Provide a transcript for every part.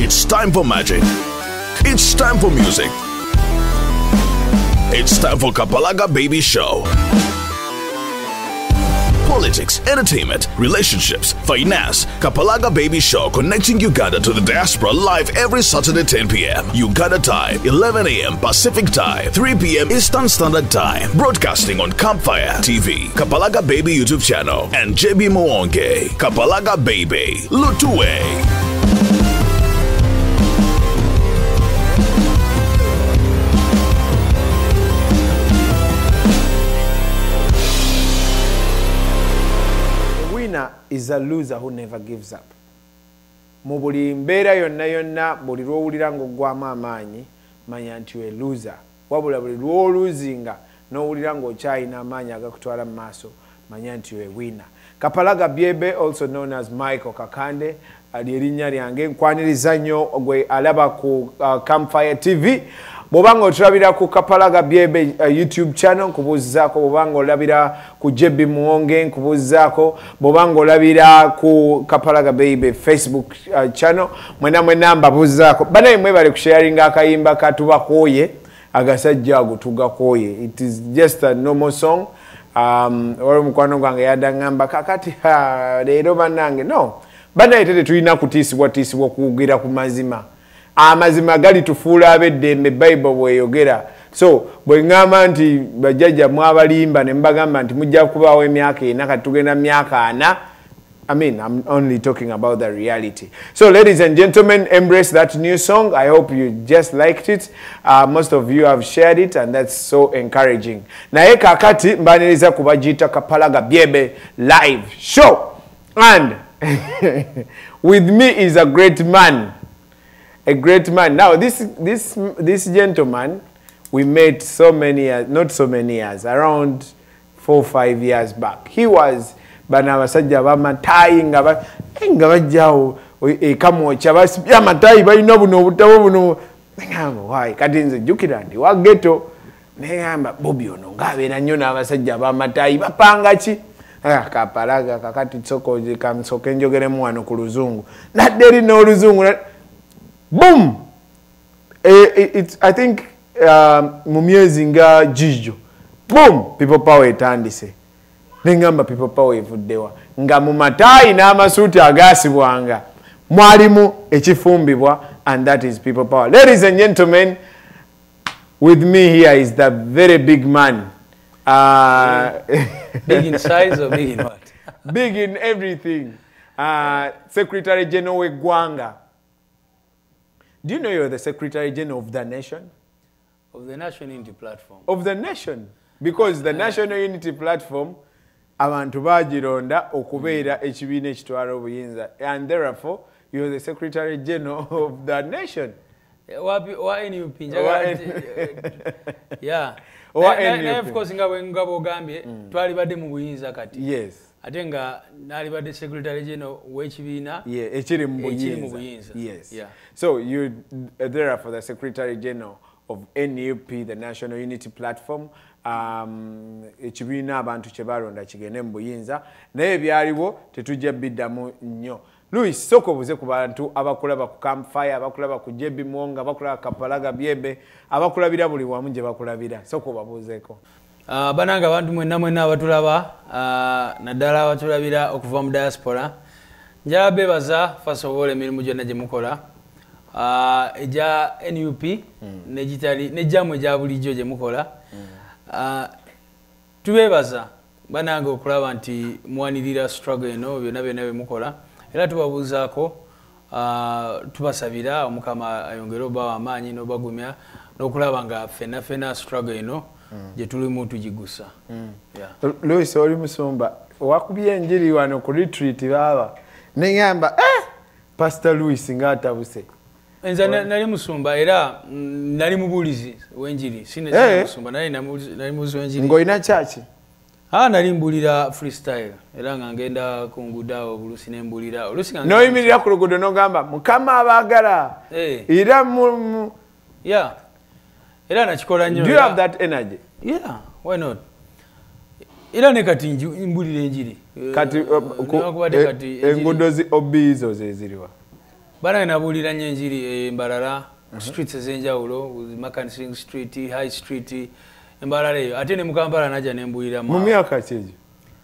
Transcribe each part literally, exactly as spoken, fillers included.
It's time for magic. It's time for music. It's time for Kapalaga Baby Show. Politics, entertainment, relationships, finance. Kapalaga Baby Show connecting Uganda to the diaspora live every Saturday ten p m Uganda time, eleven a m Pacific time, three p m Eastern Standard Time. Broadcasting on Campfire T V, Kapalaga Baby YouTube channel, and J B Mwonge. Kapalaga Baby, Lutue. Is a loser who never gives up. Mu buli mbeera yonna yonna buli lwowulira ng'oggwamu amaanyi manya nti we loser. Wabula buli lwoluzinga n'owulira ng'okyalina amaanyi agakutwala mu maaso manya nti we winner. Kapalaga Byebe, also known as Michael Kakande, lye linnya lyange, nkwaniriza nnyo gwe alaba ku uh, Campfire T V. Bobanga otulabira ku Kapalaga Byebe uh, YouTube channel nkubuuzizaako, bobanga olabira ku J B Mwonge nkubuuzizaako, bobanga olabira ku Kapalaga Byebe Facebook uh, channel mwena mwena mbabuuzizaako. Banaye mwebale kusharinga akayimba katubakooye agasajja ago tugakooye. It is just a normal song. Um, wale mukwano gwange yadangamba kakati ha leero banange no banaye tete tulina kutiisibwa tiisibwa kuwugira ku mazima. Amazima gali tufuula abeddembe Bible bweyogera. So bwe ngamba nti bajjajja mwabalimba ne mbagamba nti mujja kubaawo emyaka ena kati tugenda myaka ana. I mean, I'm only talking about the reality. So ladies and gentlemen, embrace that new song. I hope you just liked it. Uh, most of you have shared it and that's so encouraging. Naye kakati mbaniriza kubajita Kapalaga Byebe live show. And with me is a great man. A great man. Now, this this this gentleman, we met so many years, not so many years, around four, five years back. He was bana basajja bamatai nga nga bajjawo ekamwocha basi byamatai balina buno obutabo buno. Ngamba why kati nze jukira ndi wa ghetto ngamba Bobby ono ngabeera nnyo n'abasajja bamatai bapanga ki. Ah, Kapalaga kakati tsoko kamsoke njogeremu wano ku luzungu nadderi n'oluzungu. Boom! It, it, I think mu myezi nga jijo. Boom! People power etandise. Nengamba people power evuddewa. Nga mu matayi n'amasuuti agaasibwanga mwalimu ekifumbibwa, and that is people power. Ladies and gentlemen, with me here is the very big man. Uh, big in size or big in what? Big in everything. Uh, Secretary General Wegwanga. Do you know you're the Secretary General of the nation? Of the National Unity Platform. Of the nation. Because the uh, National Unity Platform, abantu bagironda okubeera ekibiina ekitwala obuyinza. And therefore, you're the Secretary General of the nation. Wa N U P? Yeah. Wa N U P? Of course, nga bogambye, twali badde mu buyinza kati. Yes. Ate nga nali badde Secretary General w'ekibiina. Yeah, ekiri mu buyinza. Yes. Yeah. So you uh, therefore the Secretary General of N U P, the National Unity Platform, um ekibiina abantu kye balonda kigende mu buyinza naye byaliwo tetujja biddamu nnyo. Louis, soko buze ku bantu abakulaba ku Campfire, abakulaba ku J B Mwonga, abakulaba Kapalaga Byebe, abakulabira buli wamu gye bakulabira. Soko babuzeeko. Uh, bananga abantu mwenna mwenna abatulaba uh, naddala abatulabira okuva mu diaspora. Njala bebaza first of all emirimu gyonna gye mukola. Uh, eja N U P mm. negitali nejamu eja bulijjo gye mukola. Mm. Uh, tubebaza bananga okulaba nti mwanirira struggle eno byonna byonna bye mukola. Era tubabuuzaako uh, tubasabira omukama ayongere obawa amaanyi n'obagumya n'okulaba nga fena fena struggle eno mm. gye tulimu tugigusa. Mm. Yeah. Louis oli musumba wakubye enjiri wano ku retreat baba nengamba eh Pastor Louis ng'atabuse. Nze nali musumba era nali mubulizi w'enjiri sine hey. Musumba nali nali mubulizi w'enjiri. Ng'olina church? Ah, nali mbulira freestyle era nga ngenda ku ngudawo obulusi ne mbulira olusi nga no yimirira ku luguudo n'ogamba mukama abaagala hey. Era mu yeah era nakikola nnyo. Do you have that energy? Yeah, why not? Era ne kati mbulira enjiri kati enguudo zi obizo ze ziriwa bana nabuulira nnyo enjiri embalala streets ez'enjawulo Makansi Street, High Street, embalala eyo ate ne mu Kampala najja ne mbuulira mu myaka ki egyo?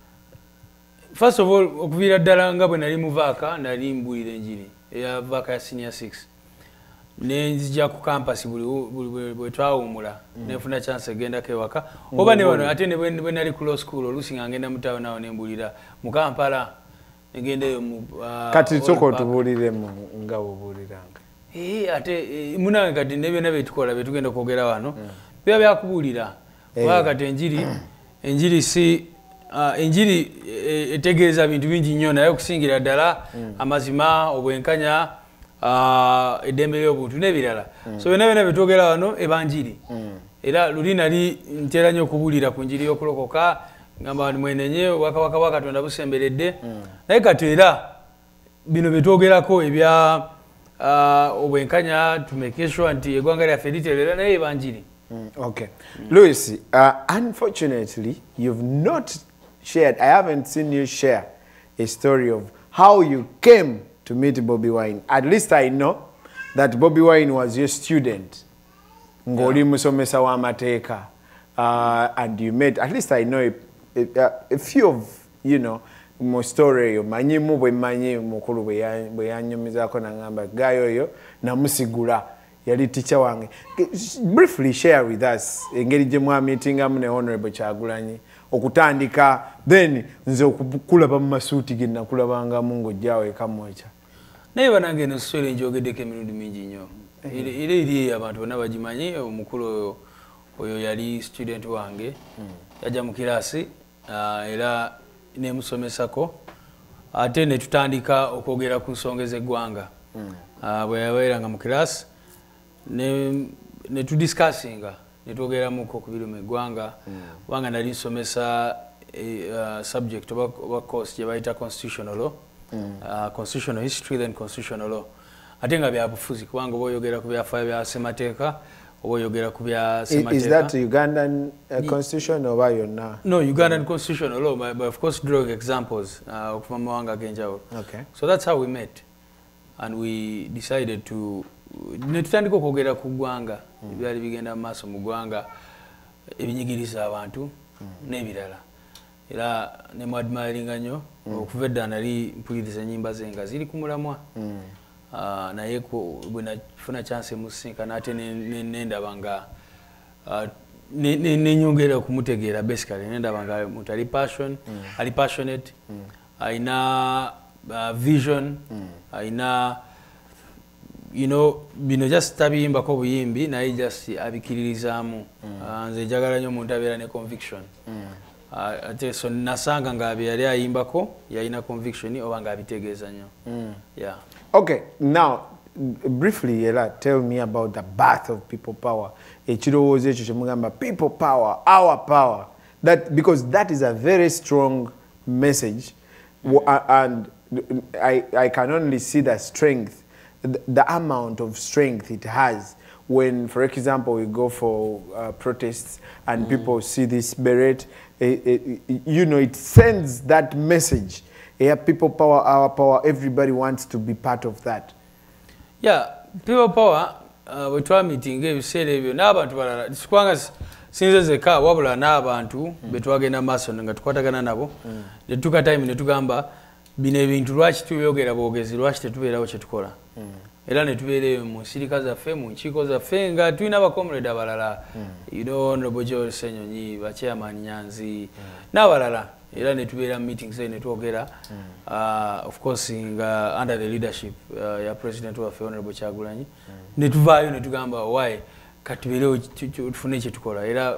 First of all, okuviira ddala nga bwe nali mu vaaka nali mbuulira enjiri eya vaaka ya senior six ne nzija ku campus buli bwe twawumula nefuna chance egendako ewaka oba ne wano ate ne bwe nali ku law school oluusi nga ngenda mu town awo ne mbuulira mu Kampala negendeyo mu kati soko otubuuliremu nga bw'obuuliranga. Eh ate munange kati ne byonna bye tukola bye tugenda kwogera wano biba byakubuulira kubanga kati enjiri enjiri si enjiri etegeeza bintu bingi nnyo naye okusingira ddala amazima obwenkanya eddembe ly'obuntu n'ebirala so byonna byonna bye twogera wano ebanjiri era luli nali ntera nnyo okubuulira ku njiri y'okulokoka ngamba mwenenye wakawaka wa Katonda busemberedde naye kati era bino bye twogerako ebya obwenkanya tumeke sure nti eggwanga lyaffe literera naye ebanjiri. Okay. Louis, uh, unfortunately, you've not shared, I haven't seen you share a story of how you came to meet Bobby Wine. At least I know that Bobby Wine was your student. Ngoli musomesa wa mateka. Uh, and you met, at least I know a, a, a few of, you know, mo story yo manyi mu bwe manyi mukulu bwe yanyumizako na ngamba gayo yo na musigula yali teacher wange. Briefly share with us engeri gye mwa meeting amu ne Honorable Kyagulanyi okutandika then nze okukulaba mu masuuti ge nakulabanga mu ng'ojjaawo eka mweca. Naye banange eno story njogeddeko emirundi mingi nnyo era eri abantu bonna bagimanyi omukulu oyo oyo yali student wange yajja mu kiraasi era nemusomesako ate ne tutandika okwogera ku nsonga z'eggwanga bwe yabeeranga mu kiraasi ne tudiscussinga ne twogeramuko ku biri mu eggwanga kubanga nali nsomesa subject oba course gye bayita constitutional law constitutional history then constitutional law ate nga byabufuzi kubanga oba oyogera ku byafaayo bya ssemateeka oba oyogera ku bya ssemateeka. Is that Ugandan uh, constitution oba yonna? No, Ugandan constitutional law, but, but of course drawing examples of uh, mawanga genjawulo. Okay. So that's how we met and we decided to netutandika okwogera ku ggwanga ebyali bigenda mu maaso mu ggwanga ebinyigiriza abantu n'ebirala era ne mu admiringa nnyo okuva edda nali mpuliriza ennyimba ze nga ziri ku mulamwa naye bwe nafuna chance emusinkana ate nendaba nga nenyongera okumutegeera basically nendaba nga muntu ali passion ali passionate ayina vision ayina you know bino just tabiyimbako buyimbi naye just abikiririzaamu nze njagala nnyo omuntu abeera ne conviction ate so nasanga nga abe yali ayimbako yalina conviction oba nga abitegeeza nnyo. Yeah. Okay, now briefly Ella, tell me about the birth of people power. Ekirowoozo ekyo kye mugamba people power, our power. That because that is a very strong message and I I can only see the strength, the, the amount of strength it has when, for example, we go for uh, protests and mm. people see this beret, it, it, you know, it sends that message. Yeah, people power, our power, everybody wants to be part of that. Yeah, people power, we try meeting, we say, n'abantu balala, kubanga sinze zeka wabula n'abantu betwagenda maaso nga tukwatagana nabo ne tuka time ne tugamba bino ebintu lwaki tubeyogera bwogezi lwaki tetubeerawo kye tukola era ne tubeereyo mu nsirika zaffe mu nkiiko zaffe nga tulina abakomrade abalala you know Honorable Joel Senyonyi bachairman Nyanzi n'abalala era ne tubeera mu meetings ne twogera of course nga under the leadership ya president waffe Honorable Kyagulanyi ne tuvaayo ne tugamba why katubeerewo tufune kye tukola era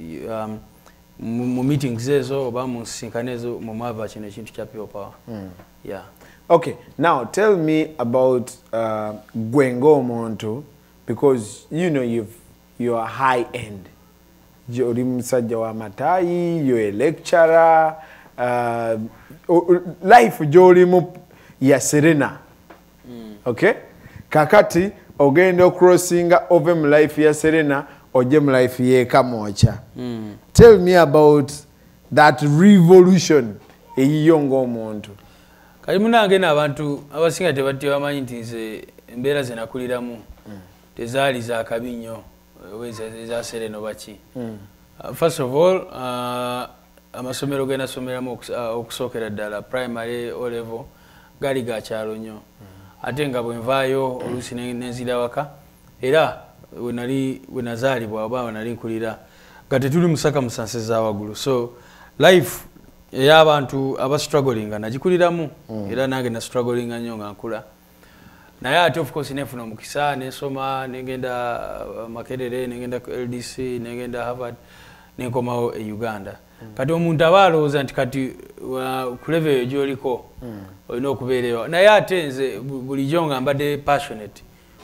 mu meetings ezo oba mu nsinkano ezo mu mwava kino ekintu kya people power. Yeah. Okay, now tell me about uh, Gwengo Monto, because you know you've you're high end. You're musajja wa matayi, you're a lecturer. Uh, life jolimu ya Serena. Mm. Okay? Kakati ogendo crossing over my life ya Serena oje my life ye Kamocha. Mm. Tell me about that revolution eyiyo ng'omuntu. Kali munange n'abantu abasinga tebatti bamanyi nti nze embeera ze nakuliramu tezaali za kabi nnyo eza sereno baki. First of all, uh, amasomero ge nasomeramu okusookera ddala primary o level gaali ga kyalo nnyo. Ate nga bwe nvaayo oluusi nenzira waka era wenali wenazaalibwa oba wenali nkulira nga tetuli musaka musanse za waggulu. So life ey'abantu aba strugglinga nagikuliramu era nange na strugglinga nnyo nga nkula. Naye ate of course nefuna omukisa nensoma negenda Makerere negenda ku L D C negenda Harvard nenkomawo e Uganda. Kati omuntu aba alowooza nti kati ku level eyo gy'oliko olina okubeerayo. Naye ate nze bulijjo nga mbadde passionate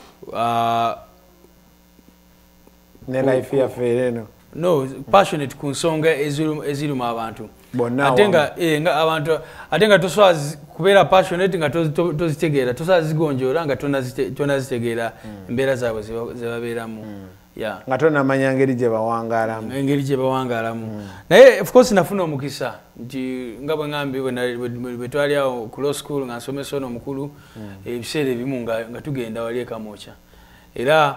ne life yaffe eno. No, passionate ku nsonga eziruma abantu. Ate nga nga abantu ate nga tosobola kubeera passionate nga tozitegeera, tosobola zigonjoola nga tonazitegeera embeera zaabwe ze babeeramu. Nga tonamanya ngeri gye bawangaalamu. Engeri gye bawangaalamu. Naye of course nafuna omukisa nti nga bwe ngambye bwe twali awo ku law school nga nsomesa ono omukulu ebiseera ebimu nga tugenda wali e Kamwokya. Era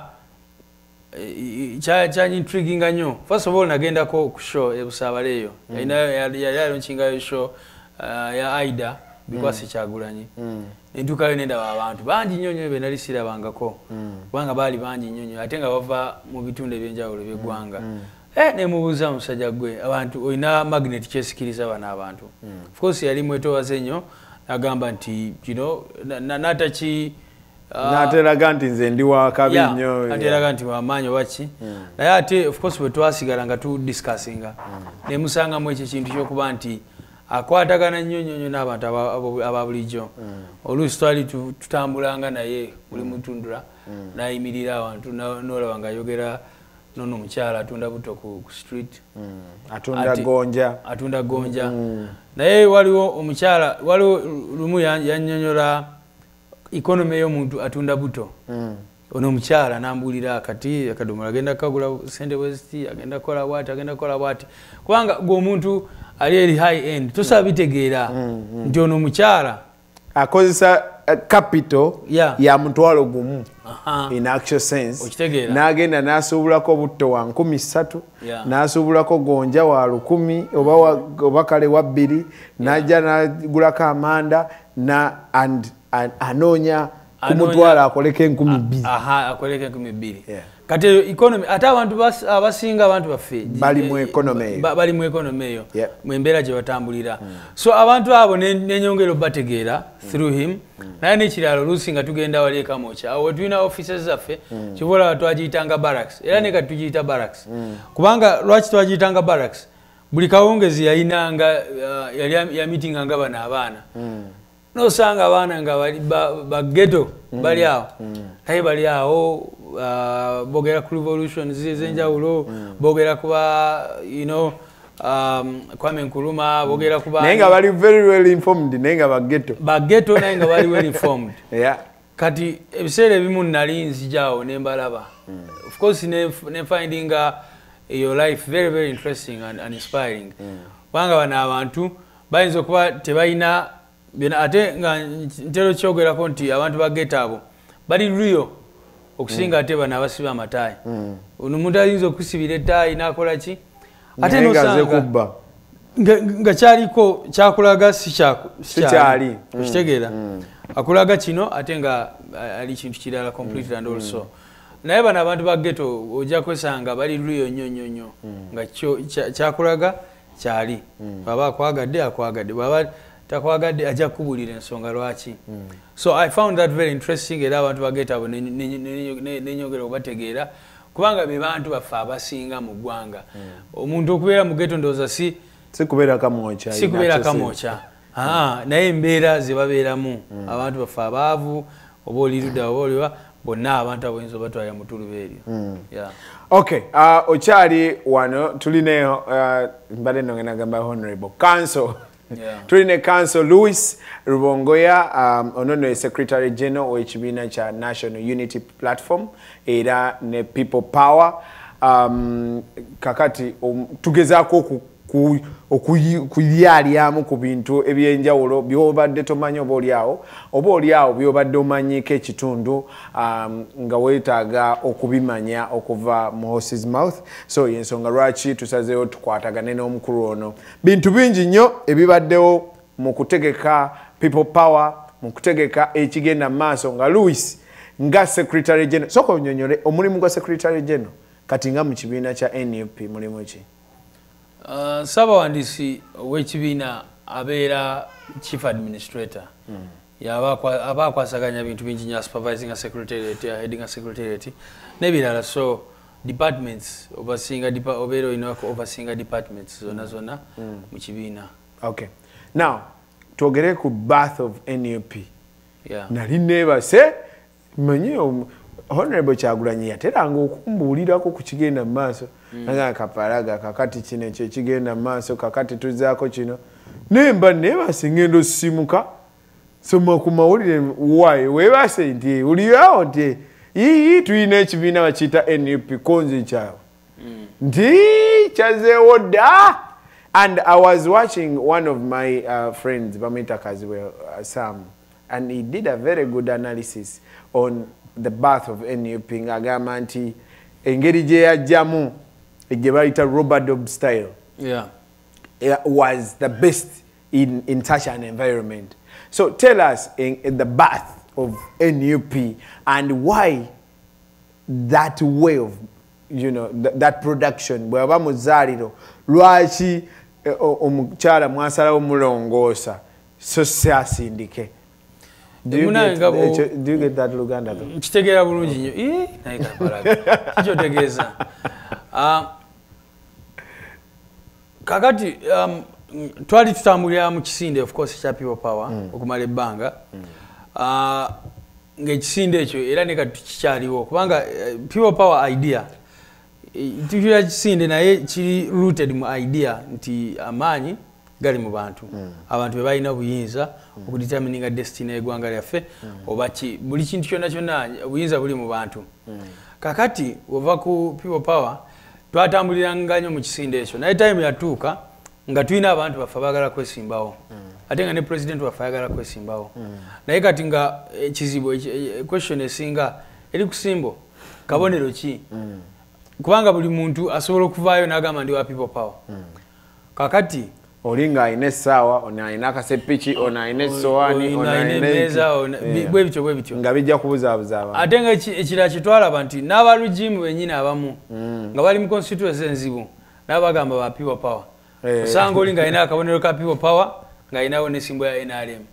kyanyi intriguinga nnyo. First of all nagendako ku show e Busaabala eyo. Yali alonkingayo show ya Aida Bikwasi Kyagulanyi. Entuukayo nendaba abantu bangi nnyo nnyo be nali sirabangako kubanga baali bangi nnyo nnyo ate nga bava mu bitundu eby'enjawulo by'eggwanga. Nemubuuza omusajja gwe abantu olina magnet kyesikiriza bano abantu. Of course yali mwetowaze nnyo agamba nti kino nataki nateraga nti nze ndi wa kabi nnyo. Nateraga nti wamaanyi waki. Naye ate of course bwe twasigala nga tudiscussinga nemusangamu ekyo kintu ky'okuba nti akwatagana nnyo nnyo nnyo n'abantu aba bulijjo. Oluusi twali tutambulanga naye buli mutundula n'ayimirira awantu n'olaba ng'ayogera nono omukyala atunda buto ku street. Atunda gonja. Atunda gonja. Naye waliwo omukyala waliwo lumu yannyonnyola economy y'omuntu atunda buto. Ono omukyala n'ambuulira kati akadomola agenda kagula sente bweziti agenda kola bwati agenda kola bwati kubanga gw'omuntu ali eri high end tosobola bitegeera nti ono omukyala akozesa capital ya mutwalo gumu in actual sense n'agenda n'asuubulako butto wa nkumi ssatu n'asuubulako gonja wa lukumi oba kale wa bbiri n'ajja n'agulako amanda anoonya kumutwala akoleko enkumi bbiri. Aha, akoleko enkumi bbiri. Kati economy ate abantu abasinga abantu baffe bali mu economy eyo. Bali mu economy eyo. Mu embeera gye batambulira. So abantu abo n'enyongera obategeera through him. Naye n'ekirala oluusi nga tugenda wali e Kamwokya. Awo tulina offices zaffe kibola twagiyitanga barracks. Era ne kati tugiyita barracks. Kubanga lwaki twagiyitanga barracks? Buli kawungezi yayinanga yali ya meeting nga bano abaana. Nosanga abaana nga bali ba ghetto bali awo. Naye bali awo bogera ku revolution z'enjawulo bogera kuba you know um Kwame Nkrumah bogera kuba naye nga bali very well informed naye nga ba ghetto ba ghetto naye nga bali well informed. Yeah. Kati ebiseera ebimu nali nzijawo ne mbalaba. Of course ne finding uh, your life very very interesting and, and inspiring. Kubanga bano abantu bayinza okuba tebalina ate nga ntero kyogerako nti abantu ba ghetto abo bali real okusinga ate bano abasiba amataayi. Ono omuntu ayinza okusibira ettaayi n'akola ki ate nosanga nga kyaliko kyakulaga si kyali okitegeera akulaga kino ate nga ali kintu kirala completely and also. Naye bano abantu ba ghetto ojja kwesanga bali real nnyo nnyo nnyo nga kyakulaga kyali baba akwagadde akwagadde baba takwagadde ajja kubulira ensonga lwaki. So I found that very interesting era abantu bageta abo nenyogera obategeera kubanga be bantu baffe abasinga mu ggwanga. Omuntu okubeera mu ghetto ndowooza si si kubeera Kamwokya si kubeera Kamwokya naye embeera ze babeeramu abantu baffe abaavu oba olirudda oba oliwa bonna abantu aboyinza obatwalira mu tuluba eryo. Okay, okyali wano tulineyo mbadde nno ngenda gamba Honorable Council. Yeah. Tuline Council Louis Rubongoya um, onono e Secretary General w'ekibiina kya National Unity Platform era ne People Power um, kakati um, tugezaako okulyalyamu ku bintu ebyenjawulo byobadde tomanyi oba oliawo oba oliawo byobadde omanyiko ekitundu um, nga weetaaga okubimanya okuva mu horse's mouth. So yensonga lwaki tusazeewo tukwatagane n'omukulu ono. Bintu bingi nnyo ebibaddewo mu kutegeka people power, mu kutegeka ekigenda mu maaso nga Louis nga secretary general. Soko onyonyole omulimu gwa secretary general kati nga mu kibiina kya N U P mulimu ki? Uh, Ssabawandiisi w'ekibiina abeera chief administrator. Mm. Aba akwasaganya bintu bingi nnyo, supervising a secretariat, heading a secretariat n'ebirala. So departments overseeing depa obeera olina overseeing departments zonna zonna mu kibiina. Okay. Now twogere ku birth of N U P. Yeah. Nali neebase manyi Honorable Kyagulanyi yateranga okumbuulirako ku kigenda mu maaso. Mm. Nga kapalaga kakati kino ekyo kigenda mu maaso kakati tuzaako kino. Nemba neebase ngendo simuka soma ku mawulire wayi weebase nti uliawo nti ii tulina ekibiina bakiyita N U P konzi kyawe. Mm. Nti kyazeewo dda. And I was watching one of my uh, friends, Bamita Kaziwe, uh, Sam, and he did a very good analysis on the birth of N U P. Ngagamba nti engeri gye yajjamu gye bayita Robert Dobb style, yeah, it was the best in, in such an environment. So tell us in, in the birth of N U P and why that way of, you know, th that production, bwaba muzaliro lwaki omukyala mwasalawo mulongoosa so sasindike. Do you, get, do you get that Luganda? Kitegeera bulungi nnyo. Ee naye kapalaga. Kikyotegeeza. Ah kakati um, twali tutambulira mu kisinde of course kya people power mm. okumala ebbanga. Mm. Ah ng'ekisinde ekyo era ne kati kikyaliwo kubanga uh, people power idea tukira kisinde naye kiri rooted mu idea nti amaanyi gali mu bantu. Mm. Abantu bebalina obuyinza mm. okudetermininga destiny y'eggwanga lyaffe mm. oba ki buli kintu kyonna kyonna obuyinza buli mu bantu. Mm. Kakati ova ku people power twatambuliranga nnyo mu kisinde ekyo naye time yatuuka nga tulina abantu baffe baagala kwesimbawo. Mm. Ate nga ne president waffe ayagala kwesimbawo. Mm. Naye kati nga ekizibu question esinga eri kusimbo kabonero ki? Mm. Kubanga buli muntu asobola okuvaayo n'agamba ndi wa people power. Mm. Kakati olinga ayina essaawa ono ayina akasepiki ono ayina essowaani ono ayina emmeeza bwe bityo bwe bityo nga bijja kubuzaabuza abantu. Ate nga ekirala kye twalaba nti n'abalugimu bennyini abamu nga bali mu constituency enzibu n'abagamba ba people power. Osanga olinga ayina akabonero ka people power ng'ayinawo n'ensimbo ya N R M.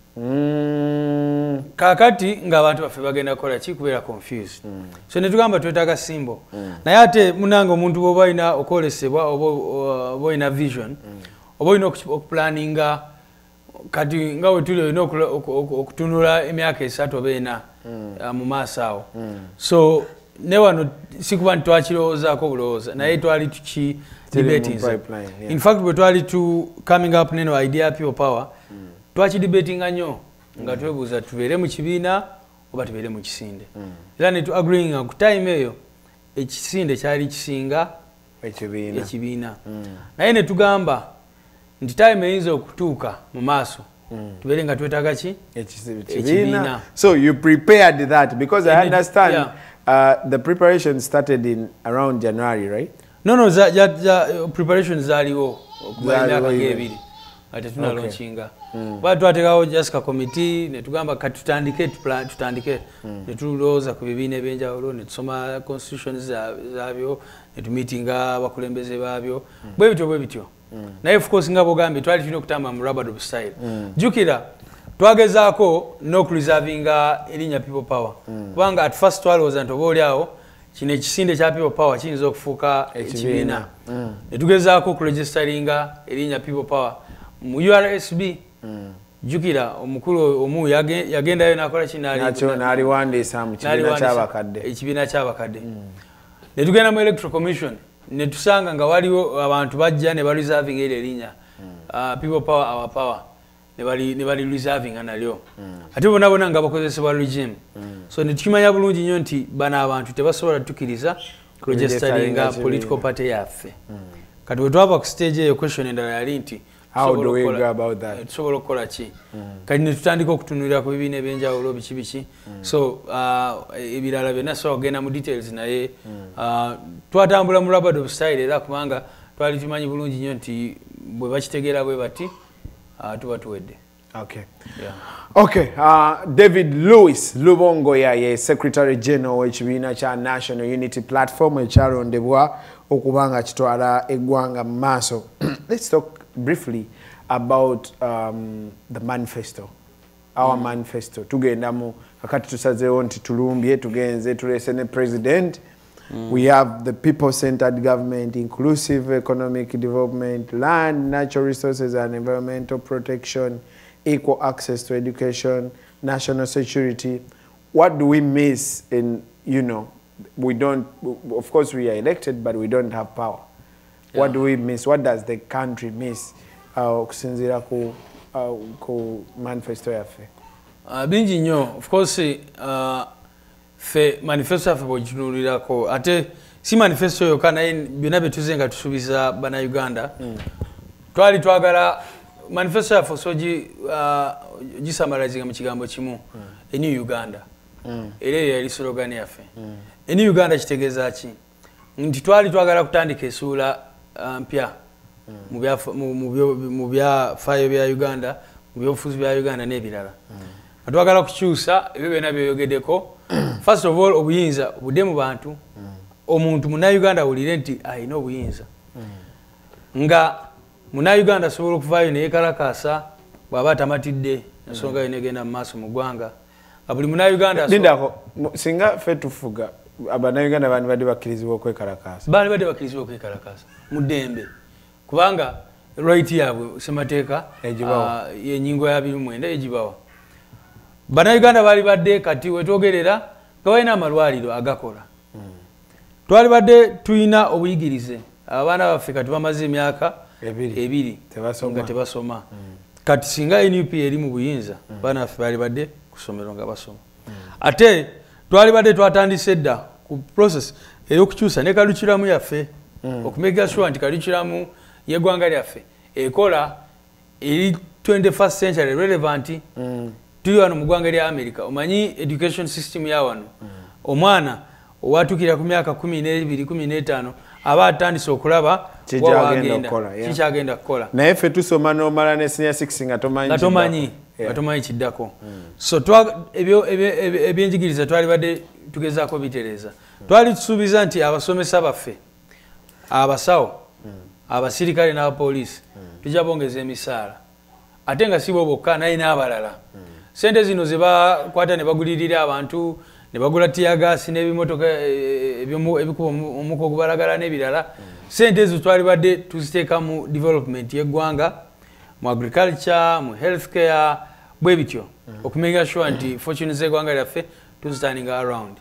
Mm. Kakati ng'abantu baffe bagenda kukola ki kubeera confused. Mm. So ne tugamba twetaaga simbo. Mm. Naye ate munanga omuntu bw'oba alina okwolesebwa oba olina vision mm. oba olina okupulaninga kati nga we tuli olina okutunula emyaka esatu oba ena mm. uh, mu maaso awo. Mm. So ne wano si kuba nti twakirowoozaako bulowooza naye twali tuki debating. Yeah. In fact bwe twali tu coming up neno idea people power mm. twachi debating nnyo nga twebuuza tubeere mu kibiina oba tubeere mu kisinde. Mm. Era ne tu agreeing ku time eyo ekisinde kyali kisinga ekibiina ekibiina. Mm. Naye ne tugamba nti time eyinza okutuuka mu maaso mm. tubeere nga twetaaga ki ekibiina. So you prepared that because and I understand yeah. uh, the preparation started in around January, right? No no za, za, za preparation zaliwo okubalina akagebiri ate tunalochinga. Mm. Ba twatekawo just ka committee ne tugamba kati tutandike tutandike mm. ne tulooza ku bibiina ebyenjawulo ne tusoma constitutions zabyo ne tumeetinga abakulembeze baabyo mm. bwe bityo bwe bityo. Mm. Naye of course nga bogambi twali tulina okutamba mu Robert Dobb style. Mm. Jukira twagezaako n'okureservinga erinnya people power. Mm. Kubanga at first twalowooza nti oba oli awo kino ekisinde kya people power kiyinza okufuuka ekibiina. Mm. Ne tugezaako okuregisteringa erinnya people power mu U R S B. Mm. Jukira omukulu omu yagendayo n'akola kinaliwandiisa mu kibiina ky'abakadde ekibiina ky'abakadde. Mm. Ne tugenda mu electoral commission ne tusanga nga waliwo abantu bajja ne bareserving eri erinnya mm. uh, people power our power ne bali ne bali reserving analyo. Mm. Ate bona bona nga bakozesebwa regime. Mm. So ne tukimanya bulungi nnyo nti bana abantu tebasobola tukiriza ku registeringa political party yaffe. Mm. kati bwe twava ku stage eyo question endala yali nti how do we go about that tusobola okukola ki kati ne tutandika okutunulira ku bibiina ebyenjawulo biki biki so ebirala byonna so ogenda mu details naye twatambula mu Labrador style era kubanga twali tumanyi bulungi nnyo nti bwe bakitegeera bwe bati tuba tuwedde. Okay. Yeah. Okay. Uh, David Lewis Lubongo ya ye Secretary General w'ekibiina kya National Unity Platform ekyalondebwa okubanga kitwala eggwanga mu maaso. Let's talk briefly about um, the manifesto. Our mm. manifesto. Tugenda mu kakati tusazeewo nti tulumbye tugenze tulese ne president. Mm. We have the people-centered government, inclusive economic development, land, natural resources and environmental protection, equal access to education, national security. What do we miss in, you know, we don't, of course we are elected, but we don't have power. Yeah. What do we miss? What does the country miss? Okusinzira ku ku manifesto yafe. Uh, bingi nnyo, of course, uh, fe manifesto yafe bw'ogitunulirako ate si manifesto yokka naye byonna bye tuze nga tusuubiza bana Uganda. Mm. Twali twagala manifesto yaffe sogi uh, gisamalizinga mu kigambo kimu mm. a new Uganda. Mm. Era eyo yali slogan yaffe. Mm. A new Uganda kitegeeza ki? Nti twali twagala kutandika essuula mpya mu byafaayo bya Uganda, mu byobufuzi bya Uganda n'ebirala. Mm. Twagala kukyusa ebyo byonna byoyogeddeko. First of all, obuyinza budde mu bantu. Mm. Omuntu muna Uganda awulire nti alina obuyinza. Mm. Nga muna Uganda asobola okuvaayo neyekalakaasa bw'aba atamatidde ensonga yonna egenda mu maaso mu ggwanga. Buli muna Uganda Lindako, singa ffe tufuga Abannayuganda bandi badde bakkirizibwa okwekalakaasa. Bandi badde bakkirizibwa okwekalakaasa mu ddembe. Kubanga right yaabwe ssemateeka y'ennyingo ya abiri mu mwenda egibawa. Bannayuganda baali badde kati we twogerera nga balina amalwaliro agakola. Mm. Twali badde tulina obuyigirize. Abaana baffe kati bamaze emyaka ebiri, ebiri nga tebasoma. Mm. Kati singa N U P eri mu buyinza, mm. baana baffe baali badde ku ssomero nga basoma. Mm. Ate twali badde twatandise dda ku process ey'okukyusa ne kalukiramu yaffe. Mm. Okumega sure nti kalukiramu y'eggwanga lyaffe ekola eri twenty-first century relevant. Mm. Tuli wano mu ggwanga lya America omanyi education system ya wano. Mm. Omwana owatukira ku myaka kumi n'ebiri kumi n'etaano aba atandise okulaba kikyagenda kukola. Naye ffe tusoma n'omala ne senior six nga tomanyi nga tomanyi kiddako. So ebyenjigiriza twali badde tugezaako bitereeza. Twali tusuubiza nti abasomesa baffe abasawo abasirikale n'abapoliisi tujja bongeza emisaala ate nga si bo bokka naye n'abalala. Sente zino ze bakwata ne bagulirira abantu ne bagula tiyagaasi n'ebimotoka ebikuba omuko ogubalagala n'ebirala. Sente ezo twali badde tuziteeka mu development y'eggwanga, mu agriculture, mu healthcare, bwe bityo okumenya sure nti fortune z'eggwanga lyaffe tuziturninga around.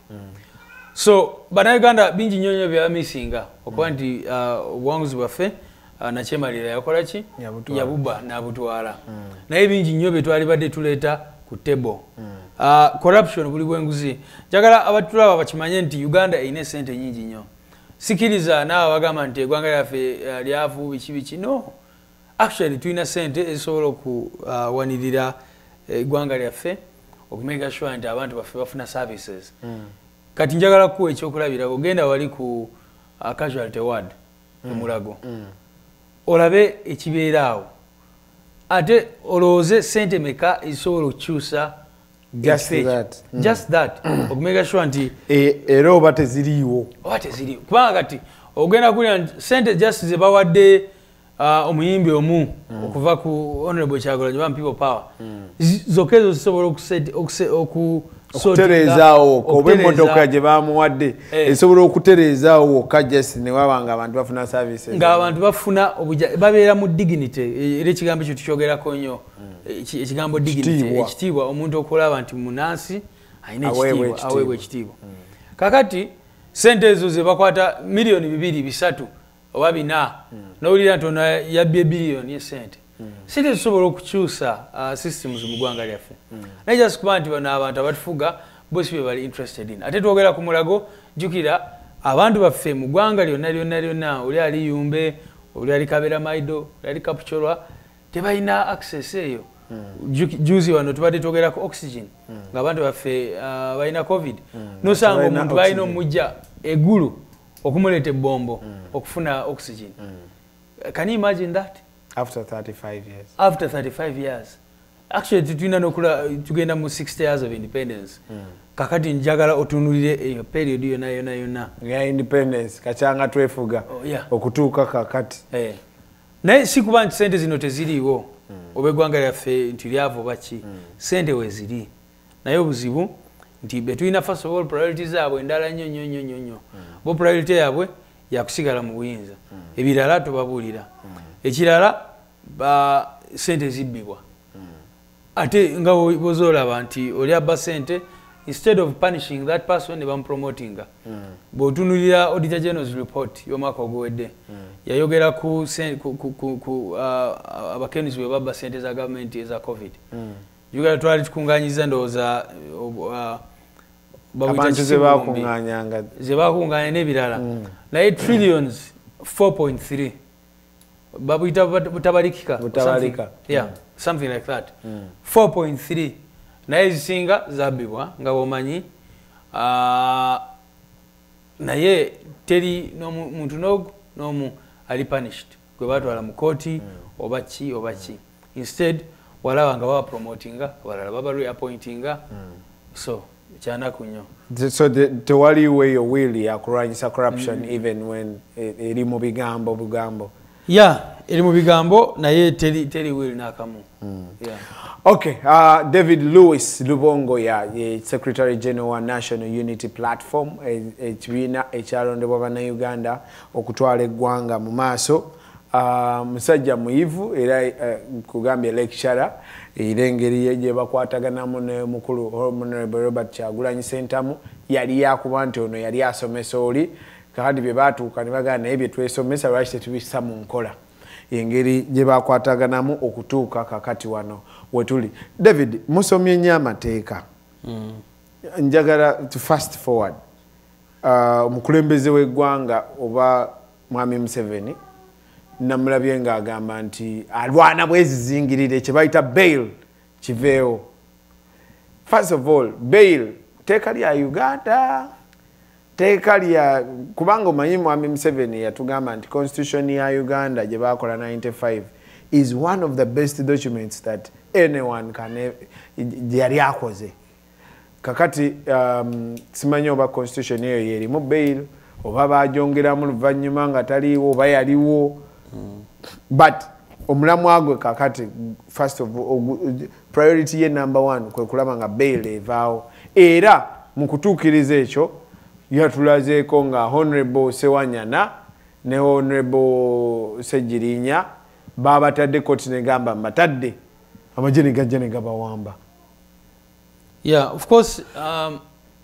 So Bannayuganda bingi nnyo nnyo bya misinga okuba nti obuwanguzi bwaffe nakyemalira yakola ki yabuba n'abutwala. Naye bingi nnyo bye twali badde tuleeta ku table. Uh, corruption buli bwenguzi. Njagala abatulaba bakimanye nti Uganda erina esente nnyingi nnyo. Sikiriza naawe bagamba nti eggwanga lyaffe uh, lyavu biki biki. No. Actually tulina sente ezisobola okuwanirira eggwanga lyaffe okumeka sure nti abantu baffe bafuna services. Mm. Kati njagala kuwa ekyokulabira ogenda wali ku uh, casualty ward ku Mulago. Mm. Mm. Olabe ekibeera awo. Ate olowooze sente meka ezisobola okukyusa just that. Mm. Just that. Okumeka sure nti era oba teziriiwo. Oba teziriiwo. Kubanga kati ogenda kulya sente just ze bawadde uh, omuyimbi omu mm. okuva ku Honorable Kyagulanyi Bam People Power. Mm. Zokka ezo zisobola oku okutereezaawo oba emmotoka gye bamuwadde esobola okutereezaawo wokka just ne waba nga abantu bafuna services. Ng'abantu bafuna babeera mu dignity era ekigambo ekyo tukyogerako nnyo. Ekigambo dignity ekitiibwa omuntu okulaba nti munansi alina ekitiibwa aweebwa ekitiibwa. Kakati sente ezo ze bakwata miliyoni bibiri bisatu oba bina n'owulira nti ono yabbye biliyoni y'esente. Sente zisobola okukyusa systems mu ggwanga lyaffe. Naye just kuba nti bano abantu abatufuga bosi be bali interested in. Ate twogera ku Mulago jjukira abantu baffe mu ggwanga lyonna lyonna lyonna oli ali Yumbe oli ali Kabera Maido ali Kapuchorwa tebalina access eyo juzi wano tubadde twogera ku oxygen ng'abantu baffe balina covid nosanga omuntu balina omujja eggulu okumuleeta ebbombo okufuna oxygen. Can you imagine that? After thirty-five years. After thirty-five years. Actually, tulina nokula tugenda mu sixty years of independence. Kakati njagala otunulire eyo period yona yona yona. Ya independence kachanga twefuga oh, yeah. okutuuka kakati. Eh. Naye sikuba nti sente zino teziriiwo. Obeggwanga lyaffe nti lyavo baki. Sente weziri. Naye obuzibu nti be tulina first of all priorities zaabwe endala nnyo nnyo nnyo nnyo. Bo priority yaabwe yakusigala mu buyinza. Ebirala tubabuulira. Ekirala ba sente zibbibwa. Ate nga bozolaba nti oli abba sente instead of punishing that person ne bampromoting. Bw'otunulira Auditor General's report y'omwaka oguwedde yayogera ku ku abakenuzi bwe babba sente za gavumenti eza covid. Yogera twali tukungaanyiza ndowooza abantu ze bakungaanyanga ze bakungaanya n'ebirala naye trillions four point three babuyita butabalikika butabalika yeah mm. something like that mm. four point three naye zisinga zabbibwa nga bomanyi uh, naye teri muntu nogu nomu ali punished gwe batwala mu kooti mm. oba ki oba ki instead walaba nga baba promotinga walala baba reappointinga mm. so chana kunyo so tewali way your will ya kuranyisa corruption mm. even when eri mu bigambo bugambo yeah eri mu bigambo naye teri teri will nakamu mm. yeah okay uh, David Lewis Lubongo ya yeah, Secretary General wa National Unity Platform ekibiina ekyalondebwa bana Uganda okutwala eggwanga mu maaso uh, musajja muyivu era uh, kugambye lecturer era engeri yeje bakwataganamu ne mukulu Honorable Robert Kyagulanyi Ssentamu yali yakuba nti ono yali asomesa oli kakati bye batuuka ne bagamba naye bye twesomesa lwaki tetubissa mu nkola engeri gye bakwataganamu okutuuka kakati wano wetuli. David, musomye nnyo amateeka mm. njagala to fast forward omukulembeze uh, w'eggwanga oba Mwami Museveni namulabye ng'agamba nti alwana bwezizingirire kye bayita bail kiveewo. First of all, bail teeka lya Uganda teeka lya kubanga omanyi Mwami Museveni yatugamba nti constitution ya Uganda gye baakola ninety-five is one of the best documents that anyone can yali akoze. Kakati um, simanyi oba constitution eyo yerimu bail oba bagyongeramu luvannyuma nga taliiwo oba yaliwo mm. but omulamu agwe kakati first of all priority ye number one kwe kulaba nga bail evaawo era mu kutuukiriza ekyo yatulazeeko nga Honorable Sewanyana ne Honorable Sejirinya babatadde koti negamba mbatadde amagye ne gajja ne gabawamba. Yeah, of course um,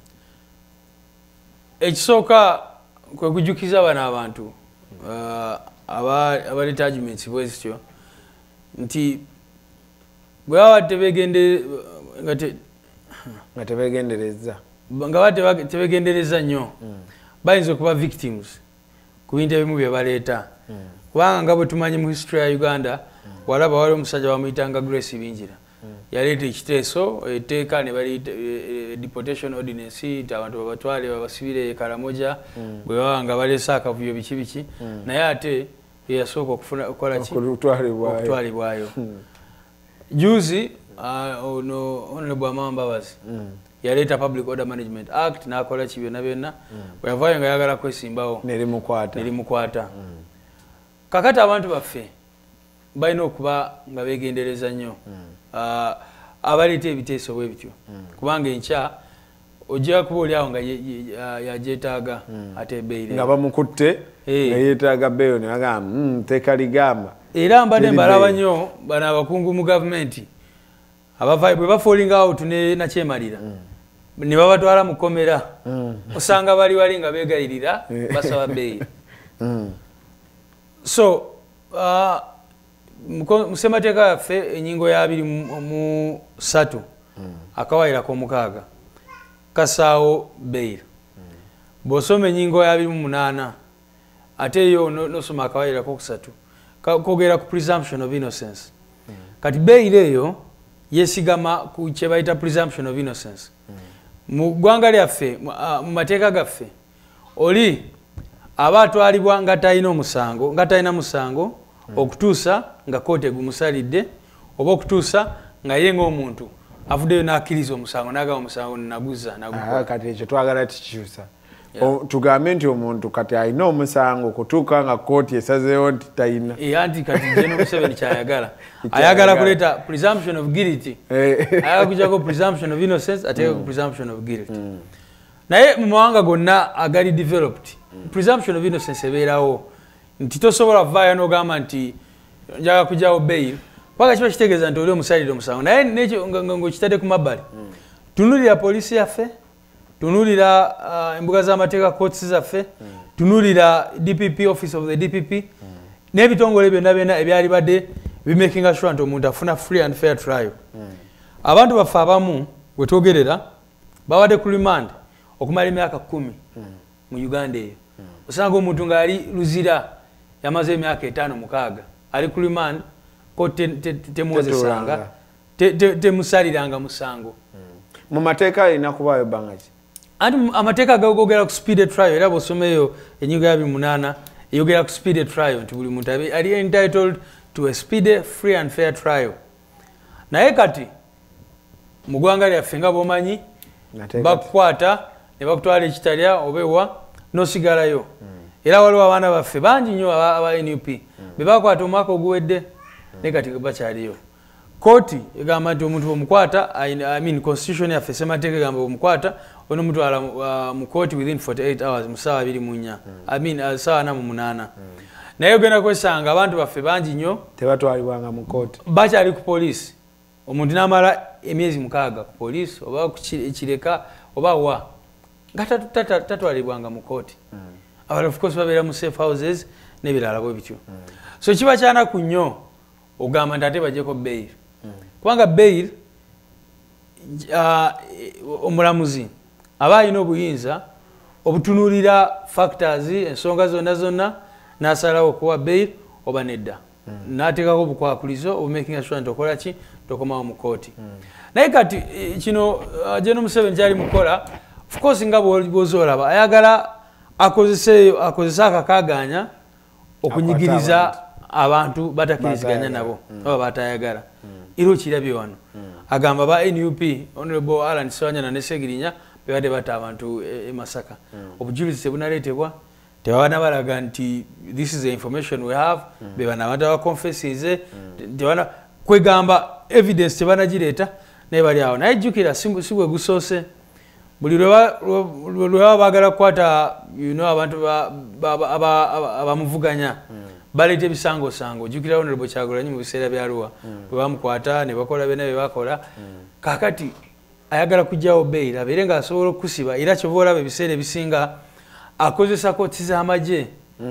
ekisooka kwe kujukiza bana abantu uh, abali judgments bwezityo nti bwe baba tebegende nga tebegendereza nga baba tebegendereza nnyo mm. bayinza okuba victims ku bintu ebimu bye baleeta mm. kubanga nga bwe tumanyi mu history ya Uganda mm. walaba wali omusajja bamuyitanga Grace Binjira mm. yaleeta ekiteeso etteeka ne bali deportation ordinance nti abantu babatwale babasibire Karamoja mm. bwe baba nga baleese akavuyo biki biki mm. naye ate yasooka okufuna okukola ki okutwalibwayo mm. juzi uh, ono Honorable Amambabazi mm. yaleta Public Order Management Act nakola ki byonna byonna bwe yavaayo nga yagala kwesimbawo nerimukwata nerimukwata mm. kakati abantu baffe balina okuba nga begendereza nnyo mm. uh, abaleeta ebiteeso bwe bityo mm. kubanga enkya ojja kuba oli awo nga yagyetaaga mm. ate beire nga bamukutte hey. nga yeetaaga beyo ne bagamba mm, teeka ligamba era mbadde mbalaba nnyo bano abakungu mu gavumenti abavaayo bwe bafoolinga out ne nakyemalira mm. ne babatwala mu kkomera mm. osanga bali wali nga beegayirira basaba beeyi mm. so uh, musemateeka yaffe enyingo ya abiri mu ssatu mm. akawaayira k'omukaaga kasaawo beeyi mm. bw'osoma enyingo ya abiri mu munaana ate yo nosoma akawaira kokusatu kogera ku presumption of innocence mm. kati bail eyo yesigama ku kye bayita presumption of innocence mu mm. gwanga lyaffe mu mateeka gaffe oli aba atwalibwa nga talina omusango nga talina musango mm. okutuusa nga kooti egumusalidde oba okutuusa nga ye ng'omuntu avuddeyo n'akkiriza omusango n'agamba omusango naguza nagukola. Kati ekyo twagala tukikyusa. Tugambe nti omuntu kati alina omusango kutuuka nga kooti esazeewo nti talina. Anti kati General Museveni kyayagala ayagala kuleeta presumption of guilty, ayagala kujjako presumption of innocence ateekeko presumption of guilty. Naye mu mawanga gonna agali developed presumption of innocence ebeerawo nti tosobola vaayo n'ogamba nti njaga kujjawo bail paka kiba kitegeeza nti oli omusalire omusango. Naye nekyo ng'okitadde ku mabbali tunulira poliisi yaffe, tunulira uh, embuga z'amateeka courts zaffe, mm. tunulira D P P office of the D P P mm. n'ebitongole byonna byonna ebyali badde bimaking sure nti omuntu afuna free and fair trial. mm. Abantu baffe abamu we twogerera babadde ku remand okumala emyaka kumi mm. mu Uganda eyo. mm. Osanga omuntu ng'ali luzira yamaze emyaka etaano mukaaga ali ku remand ko temwozesanga temusaliranga musango. Mu mateeka alina kubaayo bbanga ki? Anti amateeka gagogera ku speed trial era bw'osomeyo enyiga ya abiri munaana eyogera ku speed trial nti buli muntu ali entitled to a speedy, free and fair trial. Naye kati mu ggwanga lyaffe nga bw'omanyi bakukwata ne bakutwala ekitalya obewa n'osigalayo. Era waliwo abaana baffe bangi nnyo aba N U P be bakwata omwaka oguwedde naye kati bakyaliyo. Kooti egamba nti omuntu bw'omukwata, I mean constitution yaffe ssemateeka egamba bw'omukwata ono mutwala uh, mu kooti within forty-eight hours mu ssaawa abiri mu nnya mm. I mean uh, ssaawa ana mu munaana. mm. Naye ogenda kwesanga abantu baffe bangi nnyo tebatwalibwanga mu kooti, bakyali ku poliisi. Omuntu n'amala emyezi mukaaga ku poliisi oba kireka oba wa nga tatwalibwanga mu kooti. mm. Abalala of course babeera mu safe houses n'ebirala bwe bityo. mm. So kiba kyanaku nnyo ogamba nti ate bajjeko bail. mm. Kubanga bail uh, omulamuzi aba alina obuyinza obutunuulira factors ensonga zonna zonna n'asalawo okuwa bail oba nedda. mm. N'ateekako obukwakulizo obumaking sure nti okola ki tokomawo mu kooti. mm. Naye kati kino uh, General Museveni kyali mukola of course nga bw'ozoolaba ayagala akozeseyo akozesa akakaaganya okunyigiriza abantu batakkiriziganya nabo oba batayagala. Era okirabye wano agamba ba N U P Honorable Alan Sewanyana ne Segirinya bebadde bata abantu e Masaka. Obujulizi tebunaleetebwa tebabana balaga nti this is the information we have bebana abantu abaconfesses tebana kwegamba evidence tebanagireeta naye bali awo. Naye jjukira si bwe gusoose buli lwe baba baagala kukwata abantu abamuvuganya baleeta ebisangosango. Jjukira Honorable Kyagulanyi mu biseera bya Arua bwe bamukwata ne bakola byonna bye bakola. Kaakati ayagala kuggyawo bail abeere ng'asobola okusiba era kyova olaba ebiseera ebisinga akozesa kooti z'amagye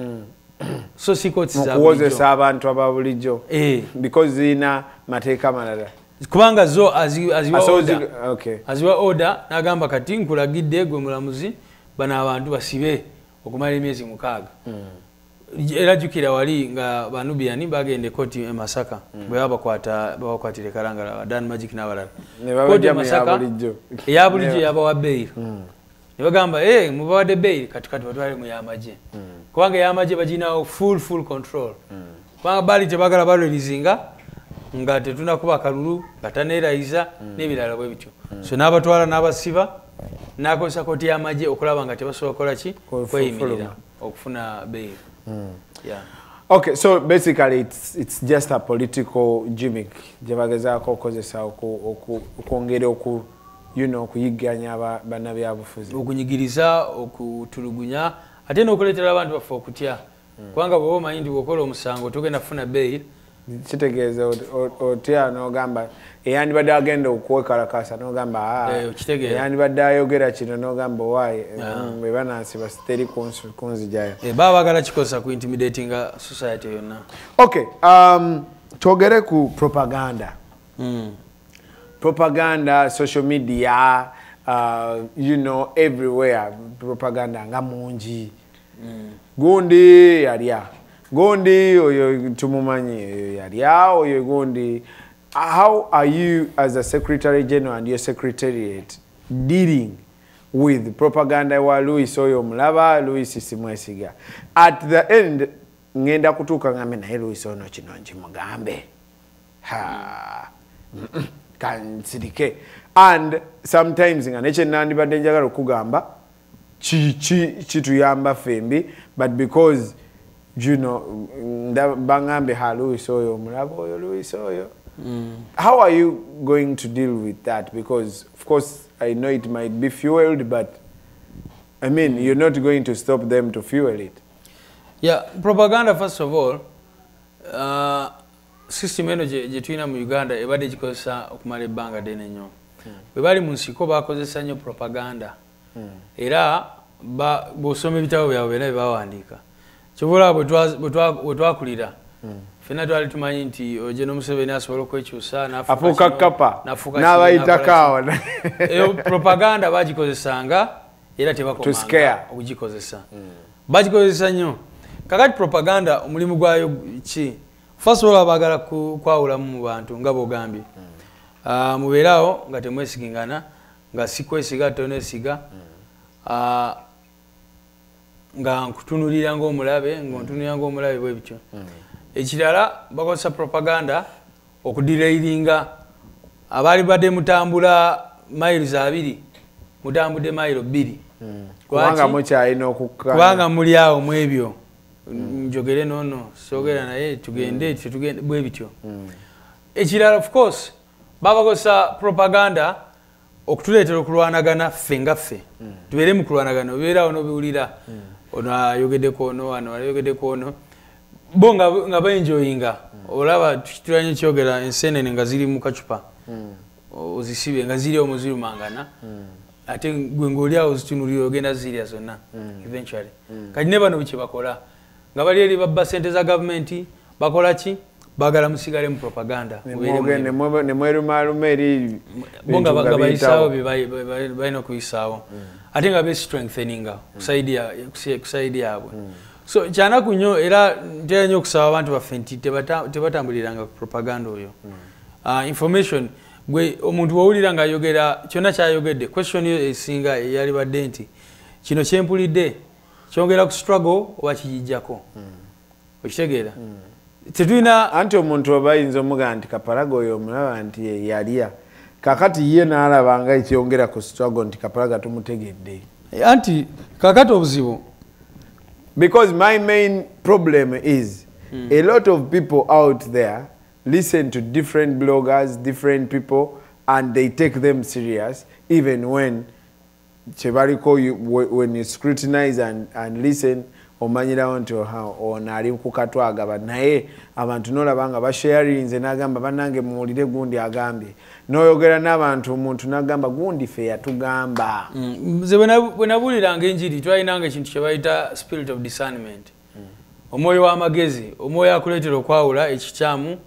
so si kooti za okuwozesa abantu aba bulijjo because zirina mateeka malala kubanga zo aziwa order. Okay. Aziwa order n'agamba kati nkulagidde gwe mulamuzi bano abantu basibe okumala emyezi mukaaga. Era jjukira wali nga Banubian bagende kooti e Masaka bwe babakwata babakwatire Kalangala Dan Magic n'abalala kooti e Masaka eya bulijjo yabawa bail. Ne bagamba eh mubawadde bail kati kati batwale mu y'amagye kubanga y'amagye baginawo full full control kubanga bali tebagala balwerizinga nga tetunakuba kalulu bataneerayiza n'ebirala bwe bityo. So n'abatwala n'abasiba n'akozesa kooti y'amagye okulaba nga tebasobola kukola ki kweyimirira okufuna bail. Mm. Yeah. Okay, so basically it's it's just a political gimmick. Jebagezaako okozesa okwongera oku you know okuyiganya bana byabufuzi okunyigiriza okutulugunya ate n'okuleetera abantu baffe okutya. Kubanga bw'oba omanyi nti bw'okola omusango togenda kufuna bail kitegeeza otya n'ogamba eyandibadde agenda okwekalakasa n'ogamba eyandibadde ayogera kino n'ogamba owaaye bwe banansiba teri kunzijayo baba baagala kikozesa ku intimidatinga society yonna. Okay, um, twogere ku propaganda. mm. Propaganda, social media, uh, you know, everywhere propaganda nga mungi mm. gundi yalya gundi oyo tumumanyi yalya oyo gundi. How are you as a Secretary General and your Secretariat dealing with propaganda wa Louis oyo mulaba Louis Simwesiga? At the end ngenda kutuka ngambe na Louis ono kino nkimugambe ha kansirike. And sometimes nga neche nandi badde njagala okugamba chi chi chituyamba fembi, but because you know bangambe ha Louis oyo mulaba oyo Louis oyo. Mm. How are you going to deal with that? Because of course I know it might be fueled, but I mean mm. you're not going to stop them to fuel it. Yeah, propaganda first of all, uh, system eno je tuina mu Uganda ebade jikosa okumala ebbanga dene nnyo. Bwe bali mu nsiko bakozesa nnyo propaganda. Mm. Era ba bosome bitabo byabwe bena bawandiika. Kyobola bwe twakulira. Mm. Fena twali tumanyi nti oje no Museveni asobola okwekyusa nafuka afuka kapa n'abayita kawa. Eyo propaganda bagikozesanga era tebakomanga okugikozesa. Bagikozesa nnyo. Kakati propaganda omulimu gwayo ki? First of all abagala kwawula mu bantu nga bogambye. Uh, mubeerawo nga temwesigingana nga sikwesiga tonesiga uh, nga nkutunulira ng'omulabe ng'ontunulira ng'omulabe bwe bityo. Ekirala bakozesa propaganda okudirairinga abali badde mutambula miles abiri mutambudde mile bbiri kubanga mukyalina okukka kubanga muli awo mu ebyo njogere nono sogera naye tugende tugende bwe bityo. Ekirala of course babakozesa propaganda okutuleetera okulwanagana ffe nga ffe tubeere mu kulwanagana obeerawo n'obiwulira ono ayogeddeko ono wano ayogeddeko ono bo nga baenjoyinga olaba tukitulanye kyogera ensenene nga ziri mu kacupa ozisibe nga ziri omuzirumangana ate gwe ng'oliawo ozitunulira ogenda zirya zonna eventually kati ne bano biki bakola nga bali eri babba sente za gavumenti bakola ki bagala musigale mu propaganda ne mwerumaaluma eri bo nga bayisaawo balina okuyisaawo ate nga be-strengtheninga kusaidi yaabwe. So kyanaku nnyo era ntera nnyo okusaba abantu baffe nti tebatambuliranga ku propaganda oyo. Uh, information gwe omuntu wawulira ng'ayogera kyonna kyayogedde question yo esinga yali badde nti kino kyempulidde kyongera ku struggle oba kiyijjako. Okitegeera? Tetulina anti omuntu oba ayinza omugamba nti Kapalaga oyo omulaba nti yalya kakati ye n'alaba nga ekyongera ku struggle nti Kapalaga tumutegedde anti kakati obuzibu. Because my main problem is mm. a lot of people out there listen to different bloggers, different people, and they take them serious, even when you, when you scrutinize and, and listen, omanyira onto how or nali kukatwaga banaye abantu nolabanga ba sharing nze nagamba banange muwulire gundi agambye noyogera n'abantu omuntu nagamba gundi fe yatugamba nze bwe nabuliranga enjiri twayinanga ekintu kye bayita spirit of discernment omwoyo w'amagezi omwoyo akuleetera okwawula ekikyamu